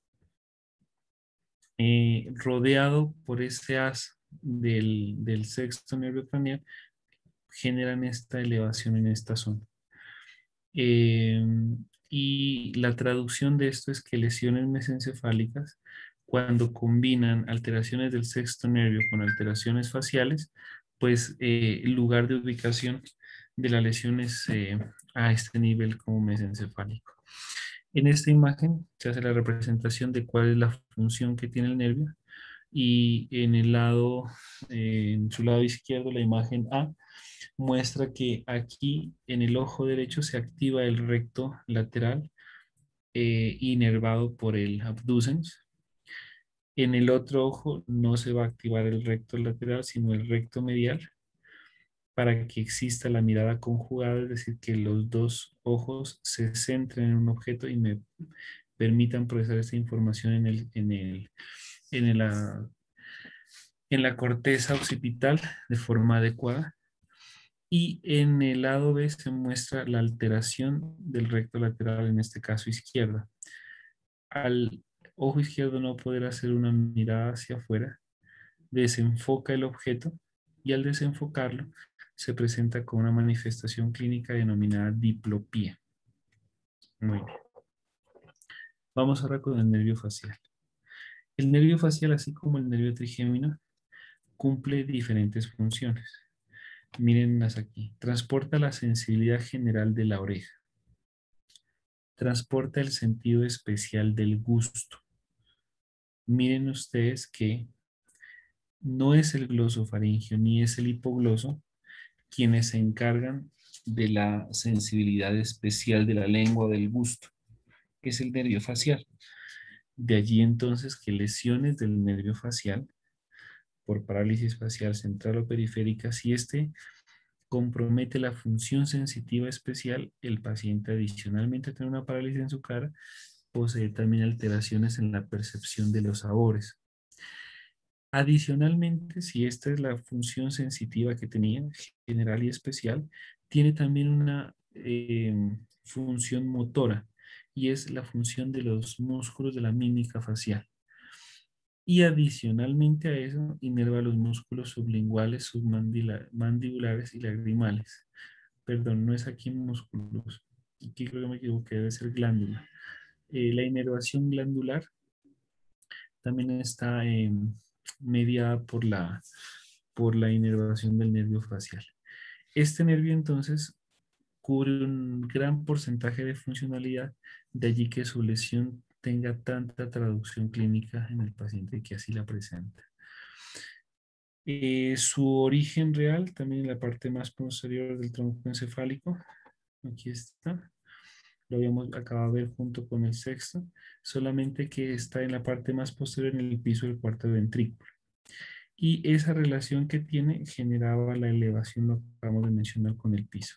rodeado por ese haz del sexto nervio craneal, generan esta elevación en esta zona. Eh, y la traducción de esto es que lesiones mesencefálicas, cuando combinan alteraciones del sexto nervio con alteraciones faciales, pues el lugar de ubicación de la lesión es a este nivel como mesencefálico. En esta imagen se hace la representación de cuál es la función que tiene el nervio, y en el lado, en su lado izquierdo, la imagen A muestra que aquí en el ojo derecho se activa el recto lateral, inervado por el abducens. En el otro ojo no se va a activar el recto lateral, sino el recto medial, para que exista la mirada conjugada, es decir, que los dos ojos se centren en un objeto y me permitan procesar esta información en en la corteza occipital de forma adecuada. Y en el lado B se muestra la alteración del recto lateral, en este caso izquierda. Al ojo izquierdo no poder hacer una mirada hacia afuera, desenfoca el objeto, y al desenfocarlo se presenta con una manifestación clínica denominada diplopía. Muy bien. Vamos ahora con el nervio facial. El nervio facial, así como el nervio trigémino, cumple diferentes funciones. Mírenlas aquí. Transporta la sensibilidad general de la oreja. Transporta el sentido especial del gusto. Miren ustedes que no es el glosofaringio ni es el hipogloso quienes se encargan de la sensibilidad especial de la lengua o del gusto. Es el nervio facial. De allí entonces que lesiones del nervio facial por parálisis facial central o periférica, si este compromete la función sensitiva especial, el paciente, adicionalmente a tener una parálisis en su cara, posee también alteraciones en la percepción de los sabores. Adicionalmente, si esta es la función sensitiva que tenía, general y especial, tiene también una función motora, y es la función de los músculos de la mímica facial. Y adicionalmente a eso, inerva los músculos sublinguales, submandibulares y lagrimales. Perdón, no es aquí músculos. Aquí creo que me equivoqué, debe ser glándula. La inervación glandular también está mediada por la inervación del nervio facial. Este nervio entonces cubre un gran porcentaje de funcionalidad, de allí que su lesión tenga tanta traducción clínica en el paciente que así la presenta. Su origen real, también en la parte más posterior del tronco encefálico, aquí está, lo habíamos acabado de ver junto con el sexto, solamente que está en la parte más posterior, en el piso del cuarto ventrículo. Y esa relación que tiene generaba la elevación, lo acabamos de mencionar, con el piso.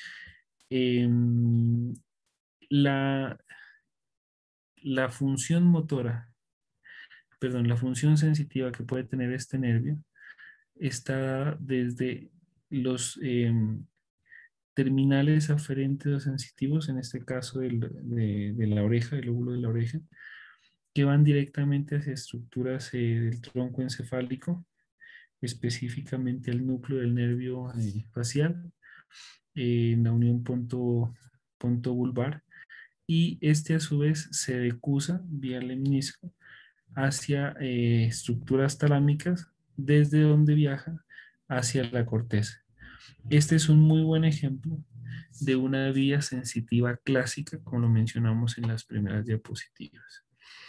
La función motora, perdón, la función sensitiva que puede tener este nervio está desde los terminales aferentes o sensitivos, en este caso de la oreja, el lóbulo de la oreja, que van directamente hacia estructuras del tronco encefálico, específicamente el núcleo del nervio facial, en la unión punto vulvar, y este a su vez se decusa vía el menisco hacia estructuras talámicas, desde donde viaja hacia la corteza. Este es un muy buen ejemplo de una vía sensitiva clásica, como lo mencionamos en las primeras diapositivas.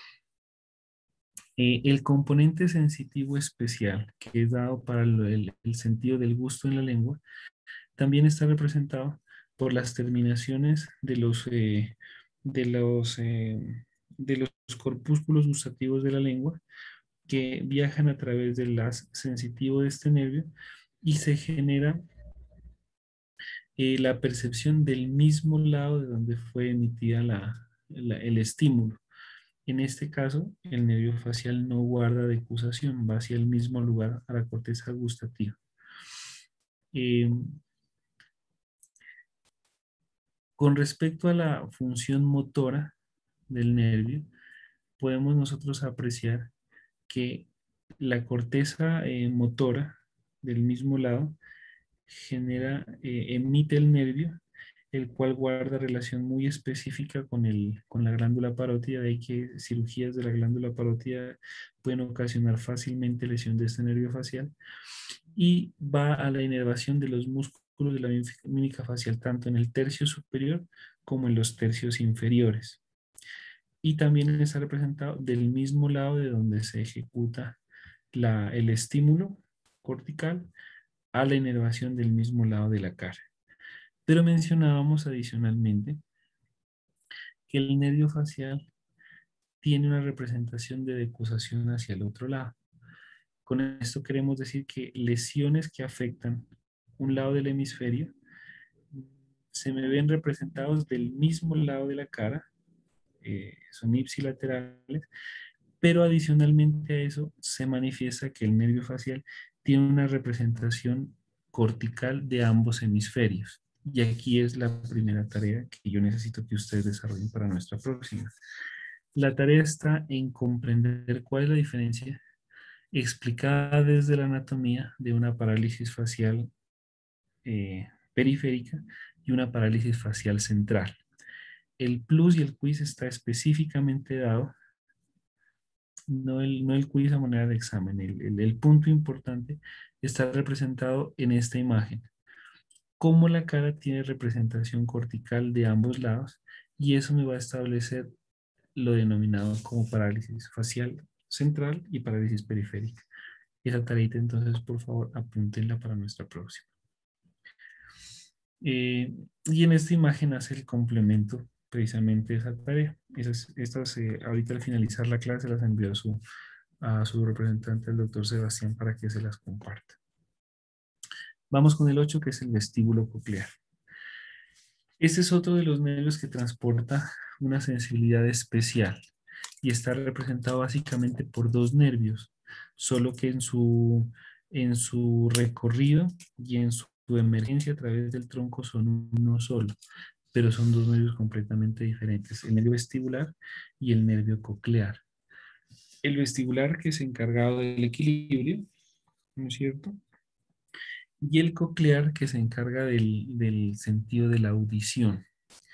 El componente sensitivo especial, que es dado para el sentido del gusto en la lengua, también está representado por las terminaciones de los, eh, de los corpúsculos gustativos de la lengua, que viajan a través del haz sensitivo de este nervio y se genera la percepción del mismo lado de donde fue emitida el estímulo. En este caso, el nervio facial no guarda decusación, va hacia el mismo lugar, a la corteza gustativa. Eh, con respecto a la función motora del nervio, podemos nosotros apreciar que la corteza motora del mismo lado emite el nervio, el cual guarda relación muy específica con la glándula parótida, de ahí que cirugías de la glándula parótida pueden ocasionar fácilmente lesión de este nervio facial, y va a la inervación de los músculos de la mímica facial, tanto en el tercio superior como en los tercios inferiores. Y también está representado del mismo lado de donde se ejecuta el estímulo cortical, a la inervación del mismo lado de la cara. Pero mencionábamos adicionalmente que el nervio facial tiene una representación de decusación hacia el otro lado. Con esto queremos decir que lesiones que afectan un lado del hemisferio se me ven representados del mismo lado de la cara, son ipsilaterales, pero adicionalmente a eso se manifiesta que el nervio facial tiene una representación cortical de ambos hemisferios. Y aquí es la primera tarea que yo necesito que ustedes desarrollen para nuestra próxima. La tarea está en comprender cuál es la diferencia explicada desde la anatomía de una parálisis facial periférica y una parálisis facial central. El plus y el quiz está específicamente dado, no el quiz a manera de examen. El punto importante está representado en esta imagen. Cómo la cara tiene representación cortical de ambos lados, y eso me va a establecer lo denominado como parálisis facial central y parálisis periférica. Esa tareita, entonces, por favor, apúntenla para nuestra próxima. Y en esta imagen hace el complemento precisamente de esa tarea. Ahorita al finalizar la clase las envió a su representante, el doctor Sebastián, para que se las comparta. Vamos con el 8, que es el vestíbulo coclear. Este es otro de los nervios que transporta una sensibilidad especial y está representado básicamente por dos nervios, solo que en su recorrido y en su emergencia a través del tronco son uno solo, pero son dos nervios completamente diferentes, el nervio vestibular y el nervio coclear. El vestibular, que es encargado del equilibrio, ¿no es cierto? Y el coclear, que se encarga del sentido de la audición.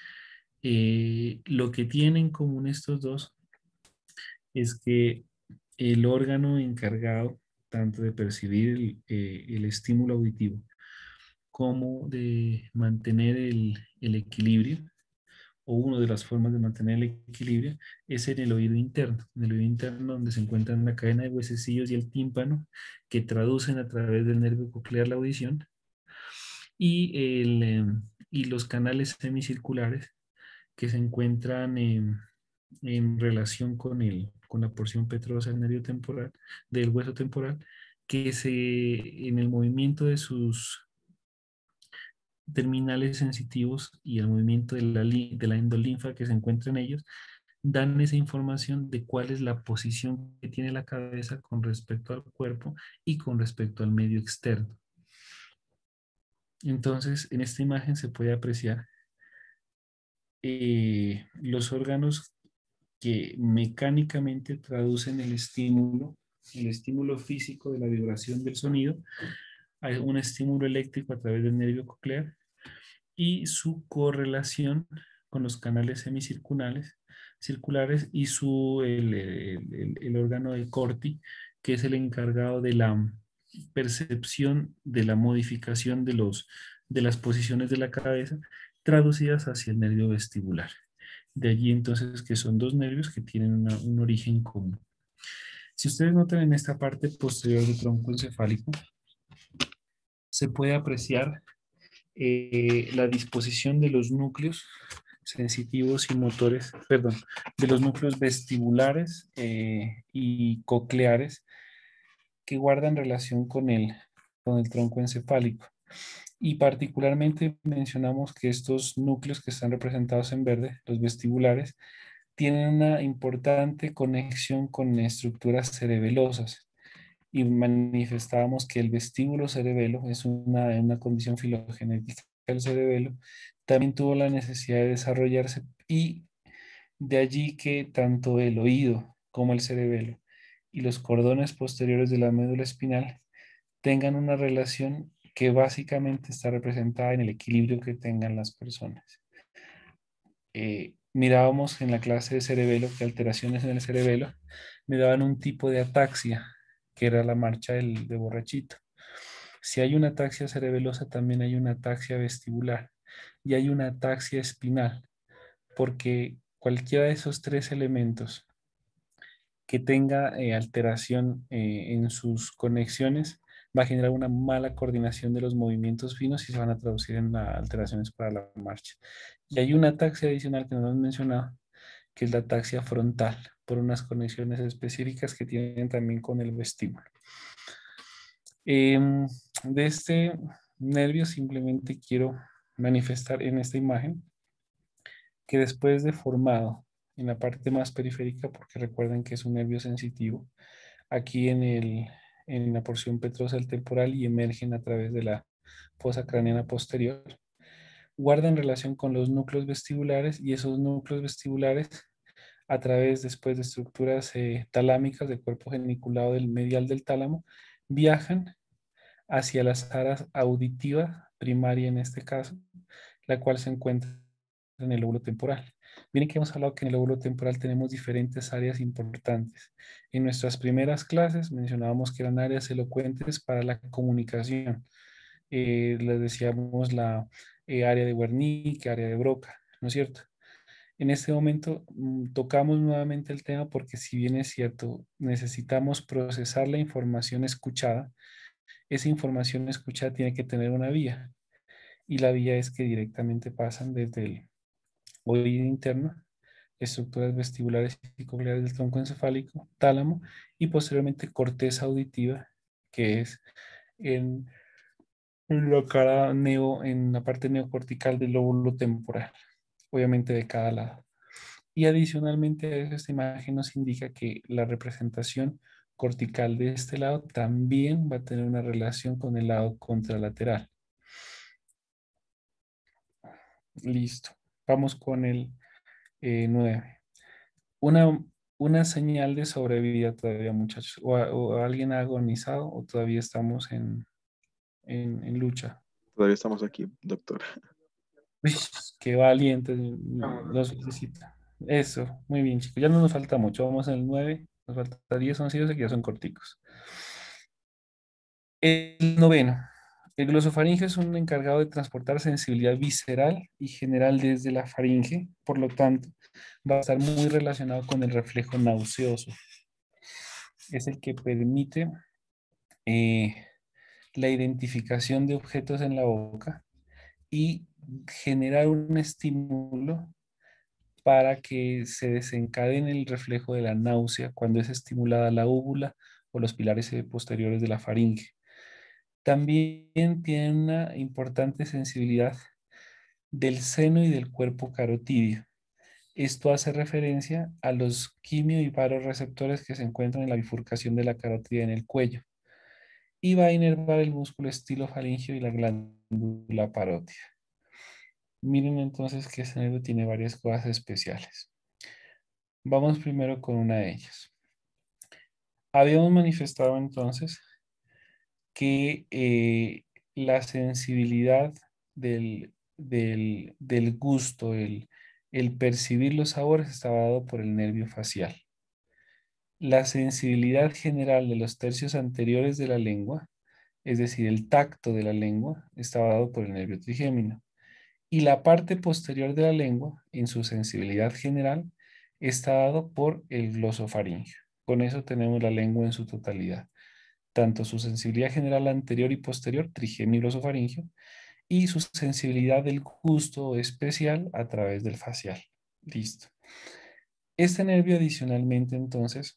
Lo que tienen en común estos dos es que el órgano encargado tanto de percibir el estímulo auditivo como de mantener el equilibrio, o una de las formas de mantener el equilibrio, es en el oído interno. En el oído interno, donde se encuentran la cadena de huesecillos y el tímpano, que traducen a través del nervio coclear la audición, y los canales semicirculares, que se encuentran en relación con la porción petrosa del nervio temporal, del hueso temporal, que en el movimiento de sus terminales sensitivos y el movimiento de la endolinfa que se encuentra en ellos, dan esa información de cuál es la posición que tiene la cabeza con respecto al cuerpo y con respecto al medio externo. Entonces, en esta imagen se puede apreciar los órganos que mecánicamente traducen el estímulo físico de la vibración del sonido, a un estímulo eléctrico a través del nervio coclear, y su correlación con los canales circulares, y el órgano del corti, que es el encargado de la percepción de la modificación de las posiciones de la cabeza traducidas hacia el nervio vestibular. De allí entonces que son dos nervios que tienen un origen común. Si ustedes notan en esta parte posterior del tronco encefálico, se puede apreciar la disposición de los núcleos sensitivos y motores, perdón, de los núcleos vestibulares y cocleares que guardan relación con el tronco encefálico. Y particularmente mencionamos que estos núcleos que están representados en verde, los vestibulares, tienen una importante conexión con estructuras cerebelosas. Y manifestábamos que el vestíbulo cerebelo es una condición filogenética del cerebelo, también tuvo la necesidad de desarrollarse y de allí que tanto el oído como el cerebelo y los cordones posteriores de la médula espinal tengan una relación que básicamente está representada en el equilibrio que tengan las personas. Mirábamos en la clase de cerebelo que alteraciones en el cerebelo me daban un tipo de ataxia, que era la marcha de borrachito. Si hay una ataxia cerebelosa, también hay una ataxia vestibular y hay una ataxia espinal, porque cualquiera de esos tres elementos que tenga alteración en sus conexiones va a generar una mala coordinación de los movimientos finos y se van a traducir en alteraciones para la marcha. Y hay una ataxia adicional que no hemos mencionado, que es la ataxia frontal, por unas conexiones específicas que tienen también con el vestíbulo. De este nervio simplemente quiero manifestar en esta imagen que después de formado en la parte más periférica, porque recuerden que es un nervio sensitivo, aquí en la porción petrosal temporal y emergen a través de la fosa craneana posterior, guardan relación con los núcleos vestibulares y esos núcleos vestibulares a través después de estructuras talámicas del cuerpo geniculado del medial del tálamo, viajan hacia las áreas auditiva primaria en este caso, la cual se encuentra en el lóbulo temporal. Miren que hemos hablado que en el lóbulo temporal tenemos diferentes áreas importantes. En nuestras primeras clases mencionábamos que eran áreas elocuentes para la comunicación. Les decíamos la área de Wernicke, área de Broca, ¿no es cierto? En este momento tocamos nuevamente el tema porque si bien es cierto, necesitamos procesar la información escuchada, esa información escuchada tiene que tener una vía y la vía es que directamente pasan desde el oído interno, estructuras vestibulares y cocleares del tronco encefálico, tálamo y posteriormente corteza auditiva, que es en, en la parte neocortical del lóbulo temporal, obviamente de cada lado. Y adicionalmente a eso, esta imagen nos indica que la representación cortical de este lado también va a tener una relación con el lado contralateral. Listo. Vamos con el 9. Una, una señal de sobrevida todavía, muchachos. O alguien ha agonizado o todavía estamos en lucha. Todavía estamos aquí, doctor. Uy, qué valientes, los felicito. Eso, muy bien, chicos. Ya no nos falta mucho. Vamos en el 9. Nos falta 10, 11 y 12 que ya son corticos. El noveno. El glosofaringe es un encargado de transportar sensibilidad visceral y general desde la faringe, por lo tanto, va a estar muy relacionado con el reflejo nauseoso. Es el que permite eh, la identificación de objetos en la boca y generar un estímulo para que se desencadene el reflejo de la náusea cuando es estimulada la úvula o los pilares posteriores de la faringe. También tiene una importante sensibilidad del seno y del cuerpo carotídeo. Esto hace referencia a los quimio y baroreceptores que se encuentran en la bifurcación de la carótida en el cuello y va a inervar el músculo estilofaringeo y la glándula parótida. Miren entonces que este nervio tiene varias cosas especiales. Vamos primero con una de ellas. Habíamos manifestado entonces que la sensibilidad del gusto, el percibir los sabores estaba dado por el nervio facial. La sensibilidad general de los tercios anteriores de la lengua es decir, el tacto de la lengua, estaba dado por el nervio trigémino. Y la parte posterior de la lengua, en su sensibilidad general, está dado por el glosofaringio. Con eso tenemos la lengua en su totalidad. Tanto su sensibilidad general anterior y posterior, trigémino y glosofaringio, y su sensibilidad del gusto especial a través del facial. Listo. Este nervio adicionalmente entonces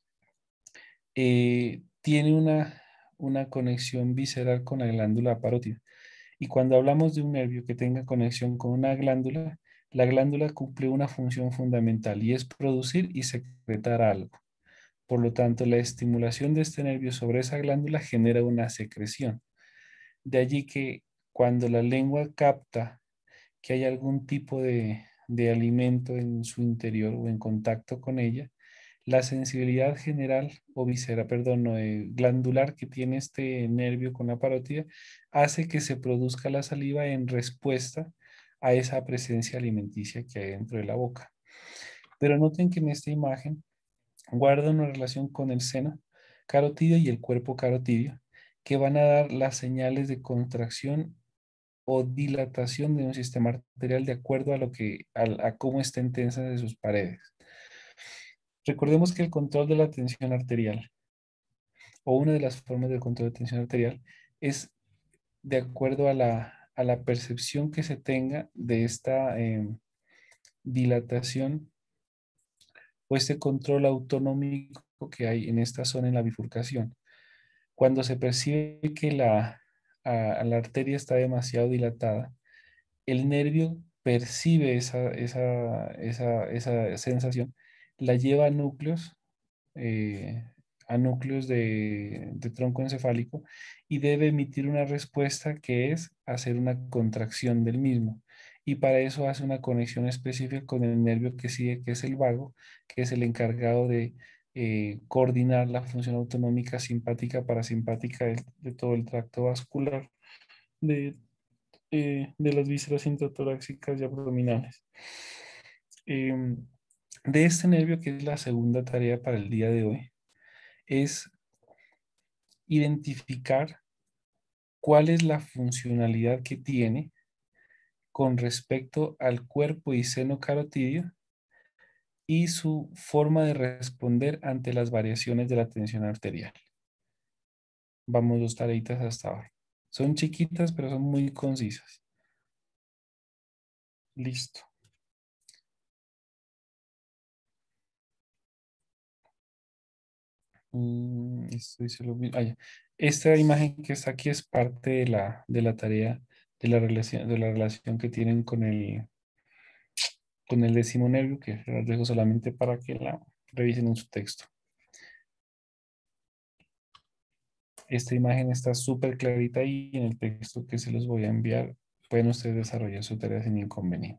tiene una conexión visceral con la glándula parótida. Y cuando hablamos de un nervio que tenga conexión con una glándula, la glándula cumple una función fundamental y es producir y secretar algo. Por lo tanto, la estimulación de este nervio sobre esa glándula genera una secreción. De allí que cuando la lengua capta que hay algún tipo de alimento en su interior o en contacto con ella, la sensibilidad general o visceral, perdón, no, glandular que tiene este nervio con la parótida hace que se produzca la saliva en respuesta a esa presencia alimenticia que hay dentro de la boca. Pero noten que en esta imagen guarda una relación con el seno carotidio y el cuerpo carotidio que van a dar las señales de contracción o dilatación de un sistema arterial de acuerdo a a cómo estén tensas de sus paredes. Recordemos que el control de la tensión arterial o una de las formas de control de tensión arterial es de acuerdo a a la percepción que se tenga de esta dilatación o este control autonómico que hay en esta zona en la bifurcación. Cuando se percibe que la arteria está demasiado dilatada, el nervio percibe esa sensación, la lleva eh, a núcleos de tronco encefálico y debe emitir una respuesta que es hacer una contracción del mismo. Y para eso hace una conexión específica con el nervio que sigue, que es el vago, que es el encargado de coordinar la función autonómica simpática, parasimpática de todo el tracto vascular de, de las vísceras intratorácicas y abdominales. Em, de este nervio, que es la segunda tarea para el día de hoy, es identificar cuál es la funcionalidad que tiene con respecto al cuerpo y seno carotidio y su forma de responder ante las variaciones de la tensión arterial. Vamos dos tareitas hasta ahora. Son chiquitas, pero son muy concisas. Listo. Esto dice lo mismo. Ya. Esta imagen que está aquí es parte de de la tarea de la relación que tienen con el décimo nervio, que las dejo solamente para que la revisen en su texto. Esta imagen está súper clarita ahí en el texto que se los voy a enviar. Pueden ustedes desarrollar su tarea sin inconveniente.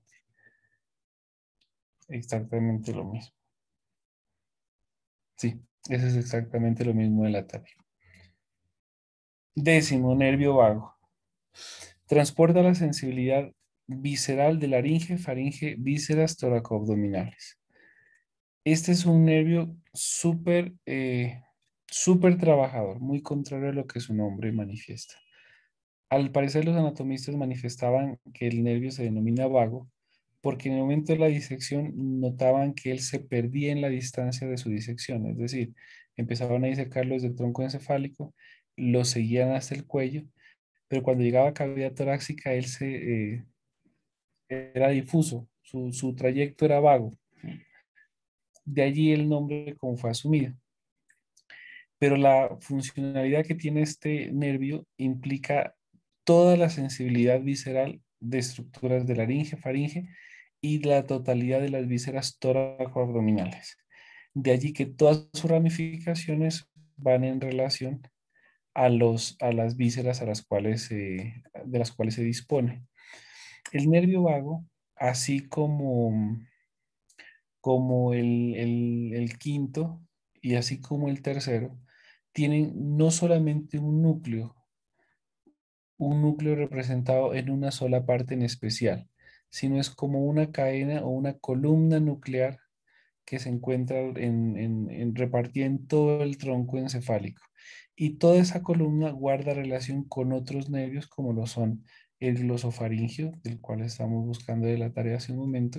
Exactamente lo mismo. Sí, eso es exactamente lo mismo de la tarea. Décimo, nervio vago. Transporta la sensibilidad visceral de laringe, faringe, vísceras toracoabdominales. Este es un nervio súper trabajador, muy contrario a lo que su nombre manifiesta. Al parecer, los anatomistas manifestaban que el nervio se denomina vago porque en el momento de la disección notaban que él se perdía en la distancia de su disección, es decir, empezaban a disecarlo desde el tronco encefálico, lo seguían hasta el cuello, pero cuando llegaba a cavidad torácica, era difuso, su trayecto era vago. De allí el nombre como fue asumido. Pero la funcionalidad que tiene este nervio implica toda la sensibilidad visceral de estructuras de laringe, faringe y la totalidad de las vísceras tóraco-abdominales. De allí que todas sus ramificaciones van en relación a las vísceras de las cuales se dispone. El nervio vago, así como el quinto y así como el tercero, tienen no solamente un núcleo representado en una sola parte en especial, sino es como una cadena o una columna nuclear que se encuentra repartida en todo el tronco encefálico. Y toda esa columna guarda relación con otros nervios como lo son el glosofaringio, del cual estamos buscando de la tarea hace un momento,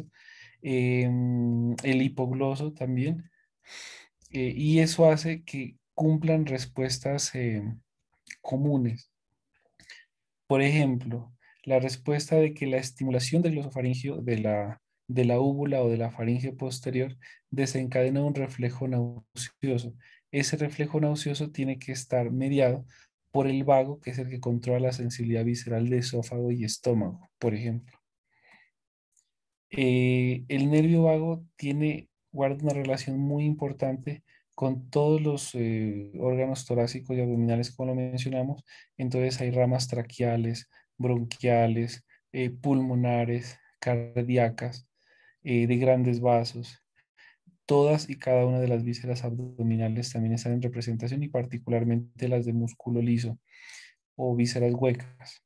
el hipogloso también, y eso hace que cumplan respuestas comunes. Por ejemplo, la respuesta de que la estimulación del glosofaringio de la úvula o de la faringe posterior desencadena un reflejo nauseoso. Ese reflejo nauseoso tiene que estar mediado por el vago, que es el que controla la sensibilidad visceral de esófago y estómago, por ejemplo. El nervio vago guarda una relación muy importante con todos los órganos torácicos y abdominales, como lo mencionamos. Entonces hay ramas traqueales, bronquiales, pulmonares, cardíacas, de grandes vasos. Todas y cada una de las vísceras abdominales también están en representación y particularmente las de músculo liso o vísceras huecas.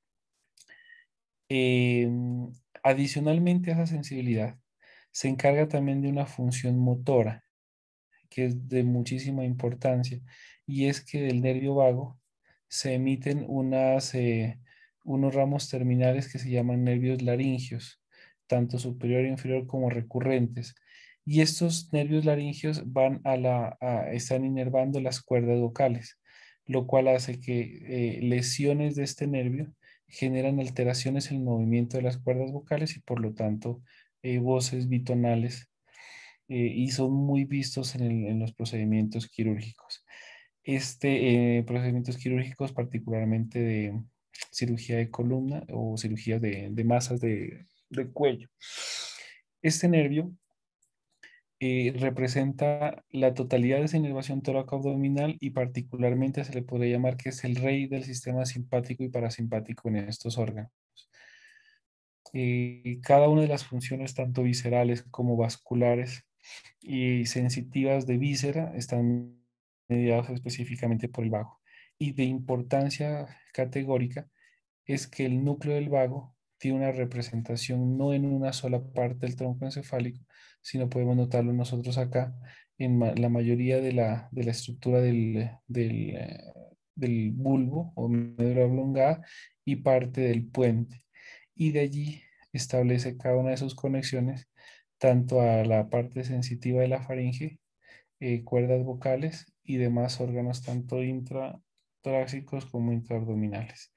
Adicionalmente a esa sensibilidad, se encarga también de una función motora que es de muchísima importancia, y es que del nervio vago se emiten unos ramos terminales que se llaman nervios laringios, tanto superior e inferior como recurrentes. Y estos nervios laringios están inervando las cuerdas vocales, lo cual hace que lesiones de este nervio generan alteraciones en el movimiento de las cuerdas vocales y por lo tanto voces bitonales, y son muy vistos en los procedimientos quirúrgicos. Procedimientos quirúrgicos particularmente de cirugía de columna o cirugía de masas de cuello. Este nervio representa la totalidad de esa inervación torácico-abdominal y particularmente se le podría llamar que es el rey del sistema simpático y parasimpático en estos órganos. Cada una de las funciones, tanto viscerales como vasculares y sensitivas de víscera, están mediadas específicamente por el vago. Y de importancia categórica es que el núcleo del vago tiene una representación no en una sola parte del tronco encefálico, sino podemos notarlo nosotros acá en la mayoría de la estructura del bulbo o médula oblongada y parte del puente. Y de allí establece cada una de sus conexiones tanto a la parte sensitiva de la faringe, cuerdas vocales y demás órganos tanto intratorácicos como intraabdominales.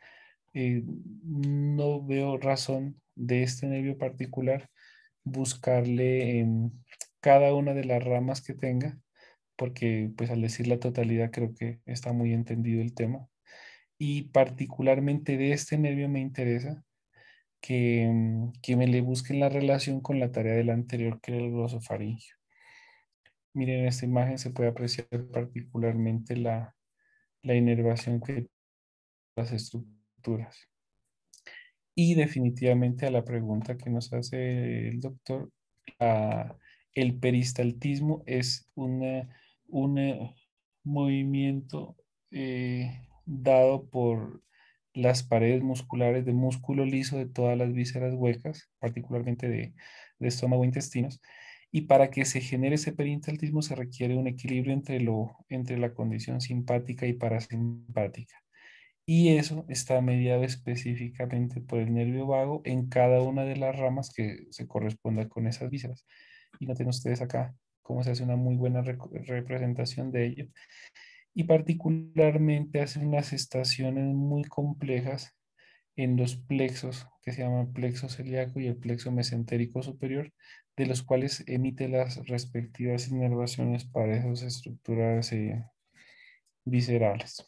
No veo razón de este nervio particular buscarle en cada una de las ramas que tenga, porque pues al decir la totalidad creo que está muy entendido el tema. Y particularmente de este nervio me interesa que me le busquen la relación con la tarea del anterior, que era el glosofaringio. Miren, en esta imagen se puede apreciar particularmente la inervación que tienen las estructuras. Y definitivamente a la pregunta que nos hace el doctor, el peristaltismo es un movimiento dado por las paredes musculares de músculo liso de todas las vísceras huecas, particularmente de estómago e intestinos. Y para que se genere ese peristaltismo se requiere un equilibrio entre la condición simpática y parasimpática. Y eso está mediado específicamente por el nervio vago en cada una de las ramas que se corresponda con esas vísceras. Y noten ustedes acá cómo se hace una muy buena representación de ello. Y particularmente hacen unas estaciones muy complejas en los plexos, que se llaman plexo celíaco y el plexo mesentérico superior, de los cuales emite las respectivas inervaciones para esas estructuras viscerales.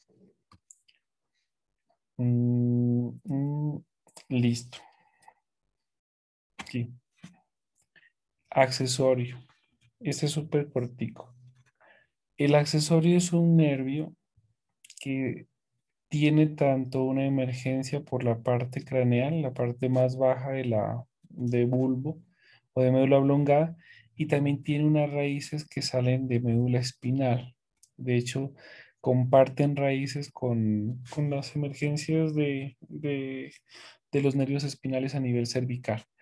Listo. Sí. Accesorio. Este es súper cortico. El accesorio es un nervio que tiene tanto una emergencia por la parte craneal, la parte más baja de bulbo o de médula oblongada, y también tiene unas raíces que salen de médula espinal. De hecho, comparten raíces con las emergencias de los nervios espinales a nivel cervical.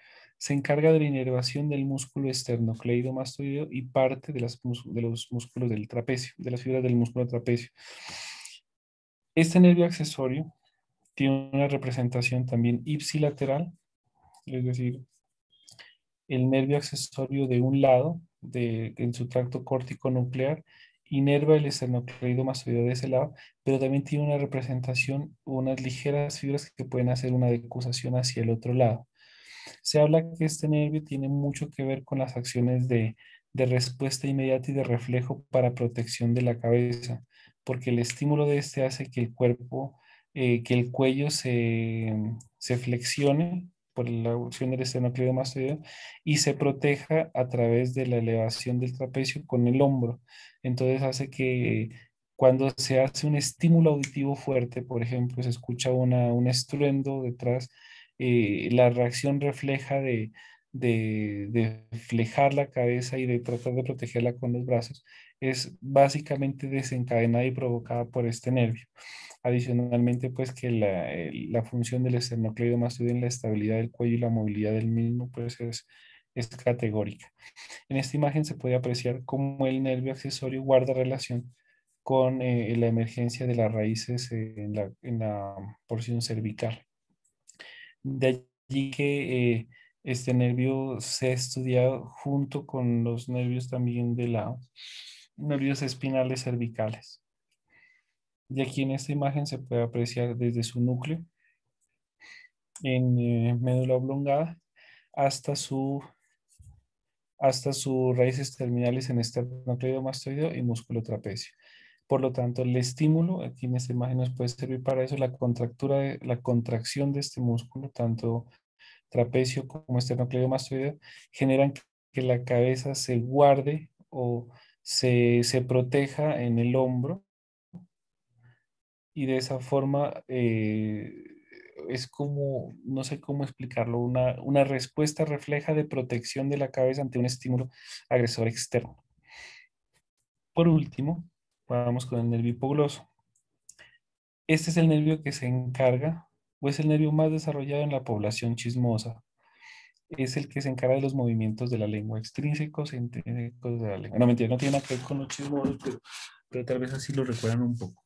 Se encarga de la inervación del músculo esternocleidomastoideo y parte de, de los músculos del trapecio, de las fibras del músculo trapecio. Este nervio accesorio tiene una representación también ipsilateral, es decir, el nervio accesorio de un lado, en su tracto córtico nuclear, inerva el esternocleidomastoideo de ese lado, pero también tiene una representación, unas ligeras fibras que pueden hacer una decusación hacia el otro lado. Se habla que este nervio tiene mucho que ver con las acciones de respuesta inmediata y de reflejo para protección de la cabeza, porque el estímulo de este hace que el cuerpo, que el cuello se flexione por la acción del esternocleidomastoideo y se proteja a través de la elevación del trapecio con el hombro. Entonces hace que cuando se hace un estímulo auditivo fuerte, por ejemplo, se escucha un estruendo detrás, la reacción refleja de flejar la cabeza y de tratar de protegerla con los brazos es básicamente desencadenada y provocada por este nervio. Adicionalmente, pues que la función del esternocleidomastoideo en la estabilidad del cuello y la movilidad del mismo, pues es categórica. En esta imagen se puede apreciar cómo el nervio accesorio guarda relación con la emergencia de las raíces en la porción cervical. De allí que este nervio se ha estudiado junto con los nervios también de la nervios espinales cervicales. Y aquí en esta imagen se puede apreciar desde su núcleo en médula oblongada hasta hasta sus raíces terminales en esternocleidomastoideo y músculo trapecio. Por lo tanto, el estímulo, aquí en esta imagen nos puede servir para eso, la contractura, la contracción de este músculo, tanto trapecio como esternocleidomastoideo, generan que la cabeza se guarde o se proteja en el hombro y de esa forma es como, no sé cómo explicarlo, una respuesta refleja de protección de la cabeza ante un estímulo agresor externo. Por último, vamos con el nervio hipogloso. Este es el nervio que se encarga, o es el nervio más desarrollado en la población chismosa. Es el que se encarga de los movimientos de la lengua, extrínsecos e intrínsecos de la lengua. No, mentira, no tiene nada que ver con los chismosos, pero tal vez así lo recuerdan un poco.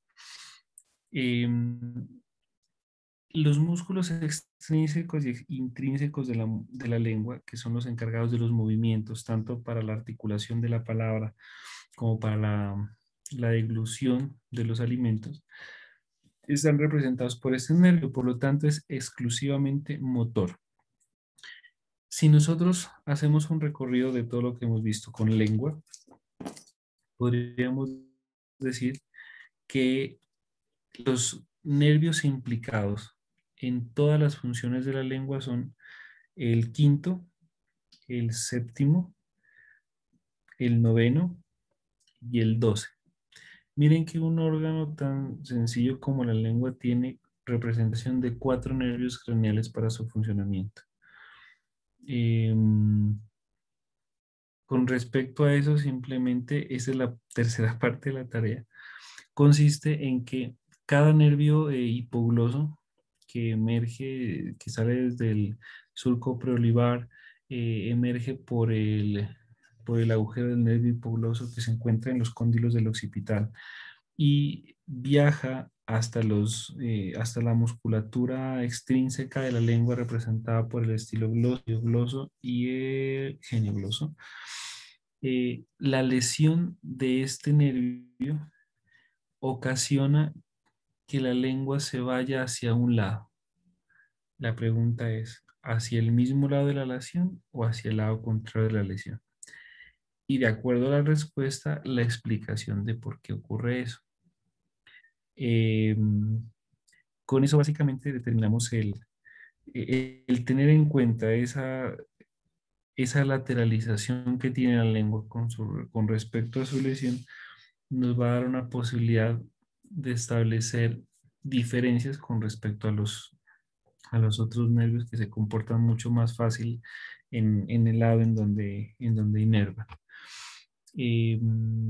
Em, los músculos extrínsecos y intrínsecos de la lengua, que son los encargados de los movimientos, tanto para la articulación de la palabra como para la deglución de los alimentos, están representados por este nervio, por lo tanto es exclusivamente motor. Si nosotros hacemos un recorrido de todo lo que hemos visto con lengua, podríamos decir que los nervios implicados en todas las funciones de la lengua son el quinto, el séptimo, el noveno y el 12. Miren que un órgano tan sencillo como la lengua tiene representación de 4 nervios craneales para su funcionamiento. Con respecto a eso, simplemente esa es la tercera parte de la tarea. Consiste en que cada nervio hipogloso que emerge, que sale desde el surco preolivar, emerge por el agujero del nervio hipogloso que se encuentra en los cóndilos del occipital y viaja hasta la musculatura extrínseca de la lengua representada por el estilo gloso y el geniogloso. La lesión de este nervio ocasiona que la lengua se vaya hacia un lado. La pregunta es, ¿hacia el mismo lado de la lesión o hacia el lado contrario de la lesión? Y de acuerdo a la respuesta, la explicación de por qué ocurre eso. Eh, con eso básicamente determinamos el tener en cuenta esa lateralización que tiene la lengua con respecto a su lesión, nos va a dar una posibilidad de establecer diferencias con respecto a los otros nervios que se comportan mucho más fácil en el lado en donde inerva. Eh,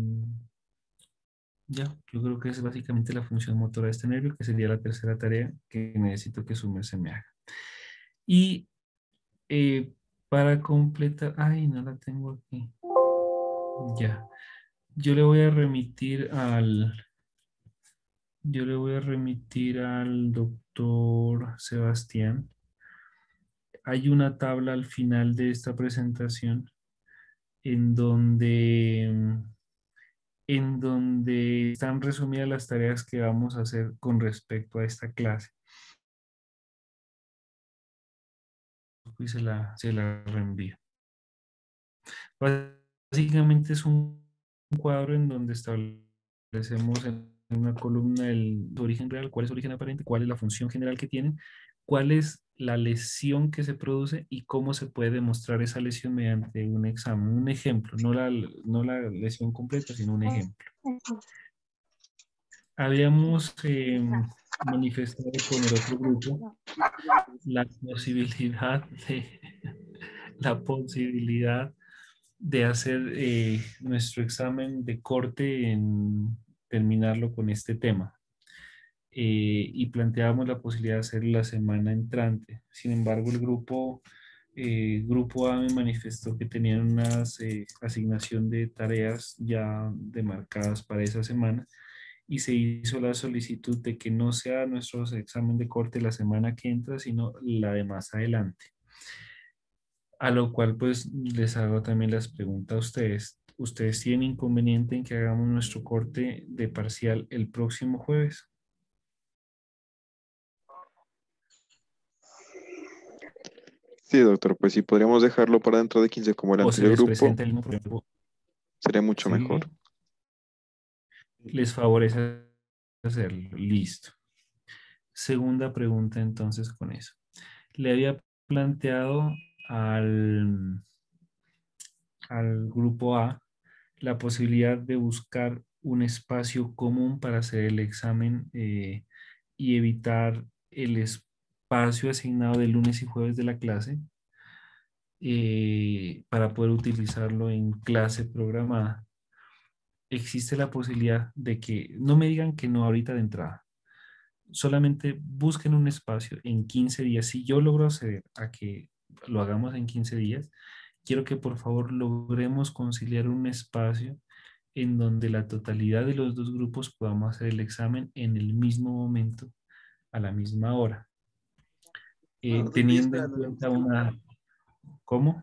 Ya, yo creo que es básicamente la función motora de este nervio, que sería la tercera tarea que necesito que su merced me haga. Y Para completar, ay, no la tengo aquí. Ya. Yo le voy a remitir al doctor Sebastián. Hay una tabla al final de esta presentación en donde están resumidas las tareas que vamos a hacer con respecto a esta clase. Y se la reenvío. Básicamente es un cuadro en donde establecemos en una columna el origen real, cuál es el origen aparente, cuál es la función general que tienen, cuál es la lesión que se produce y cómo se puede demostrar esa lesión mediante un examen, un ejemplo, no la lesión completa, sino un ejemplo. Habíamos manifestado con el otro grupo la posibilidad de, la posibilidad de hacer nuestro examen de corte en terminarlo con este tema. Y planteábamos la posibilidad de hacerlo la semana entrante. Sin embargo, grupo A me manifestó que tenían una asignación de tareas ya demarcadas para esa semana y se hizo la solicitud de que no sea nuestro examen de corte la semana que entra, sino la de más adelante. A lo cual pues les hago también las preguntas a ustedes. ¿Ustedes tienen inconveniente en que hagamos nuestro corte de parcial el próximo jueves? Sí, doctor, pues si podríamos dejarlo para dentro de 15 como el ¿O se anterior les grupo, presenta el mismo problema? sería mucho ¿Sí? mejor. ¿Les favorece hacerlo? Listo. Segunda pregunta entonces con eso. Le había planteado al, al grupo A la posibilidad de buscar un espacio común para hacer el examen y evitar el espacio asignado de lunes y jueves de la clase para poder utilizarlo en clase programada. Existe la posibilidad de que no me digan que no ahorita de entrada. Solamente busquen un espacio en 15 días. Si yo logro acceder a que lo hagamos en 15 días, quiero que por favor logremos conciliar un espacio en donde la totalidad de los dos grupos podamos hacer el examen en el mismo momento, a la misma hora, teniendo en cuenta ¿cómo?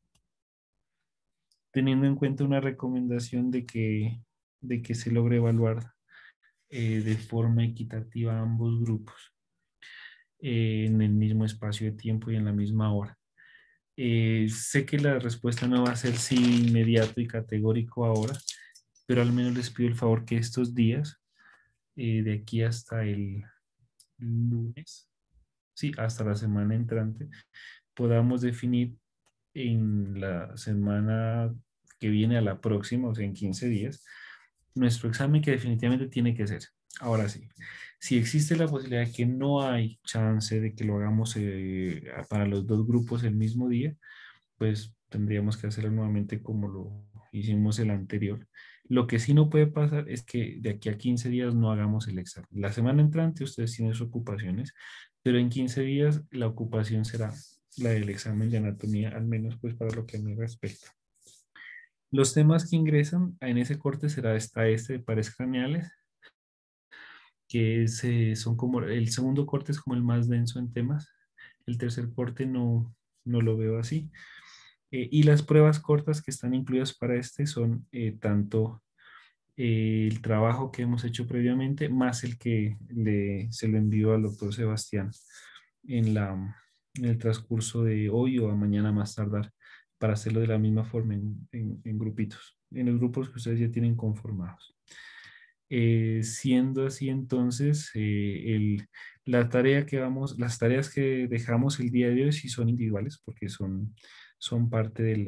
Teniendo en cuenta una recomendación de que se logre evaluar de forma equitativa a ambos grupos en el mismo espacio de tiempo y en la misma hora. Sé que la respuesta no va a ser sí inmediato y categórico ahora, pero al menos les pido el favor que estos días, de aquí hasta el lunes, sí, hasta la semana entrante, podamos definir en la semana que viene a la próxima, o sea, en 15 días, nuestro examen que definitivamente tiene que ser. Ahora sí, si existe la posibilidad de que no hay chance de que lo hagamos para los dos grupos el mismo día, pues tendríamos que hacerlo nuevamente como lo hicimos el anterior. Lo que sí no puede pasar es que de aquí a 15 días no hagamos el examen. La semana entrante ustedes tienen sus ocupaciones, pero en 15 días la ocupación será la del examen de anatomía, al menos pues para lo que a mí respecta. Los temas que ingresan en ese corte está este de pares craneales, que son como, el segundo corte es como el más denso en temas, el tercer corte no lo veo así. Y las pruebas cortas que están incluidas para este son tanto el trabajo que hemos hecho previamente, más el que se lo envió al doctor Sebastián en, en el transcurso de hoy o a mañana más tardar, para hacerlo de la misma forma en grupitos, en los grupos que ustedes ya tienen conformados. Siendo así, entonces, las tareas que dejamos el día de hoy sí son individuales porque son parte de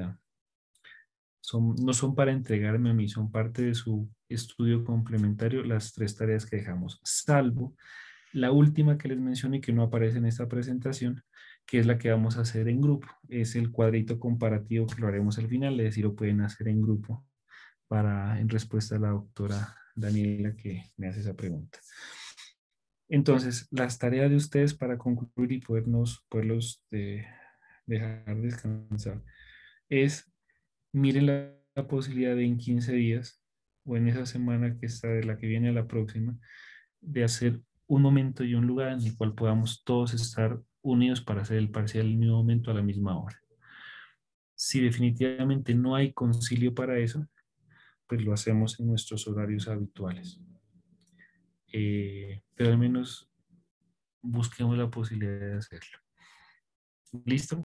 no son para entregarme a mí, son parte de su estudio complementario, las tres tareas que dejamos, salvo la última que les mencioné que no aparece en esta presentación, que es la que vamos a hacer en grupo. Es el cuadrito comparativo que lo haremos al final, es decir, lo pueden hacer en grupo en respuesta a la doctora Daniela que me hace esa pregunta. Entonces, las tareas de ustedes para concluir y poderlos dejar descansar, es miren la posibilidad de en 15 días o en esa semana que está de la que viene a la próxima, de hacer un momento y un lugar en el cual podamos todos estar unidos para hacer el parcial al mismo momento a la misma hora. Si definitivamente no hay concilio para eso, pues lo hacemos en nuestros horarios habituales. Pero al menos busquemos la posibilidad de hacerlo. ¿Listo?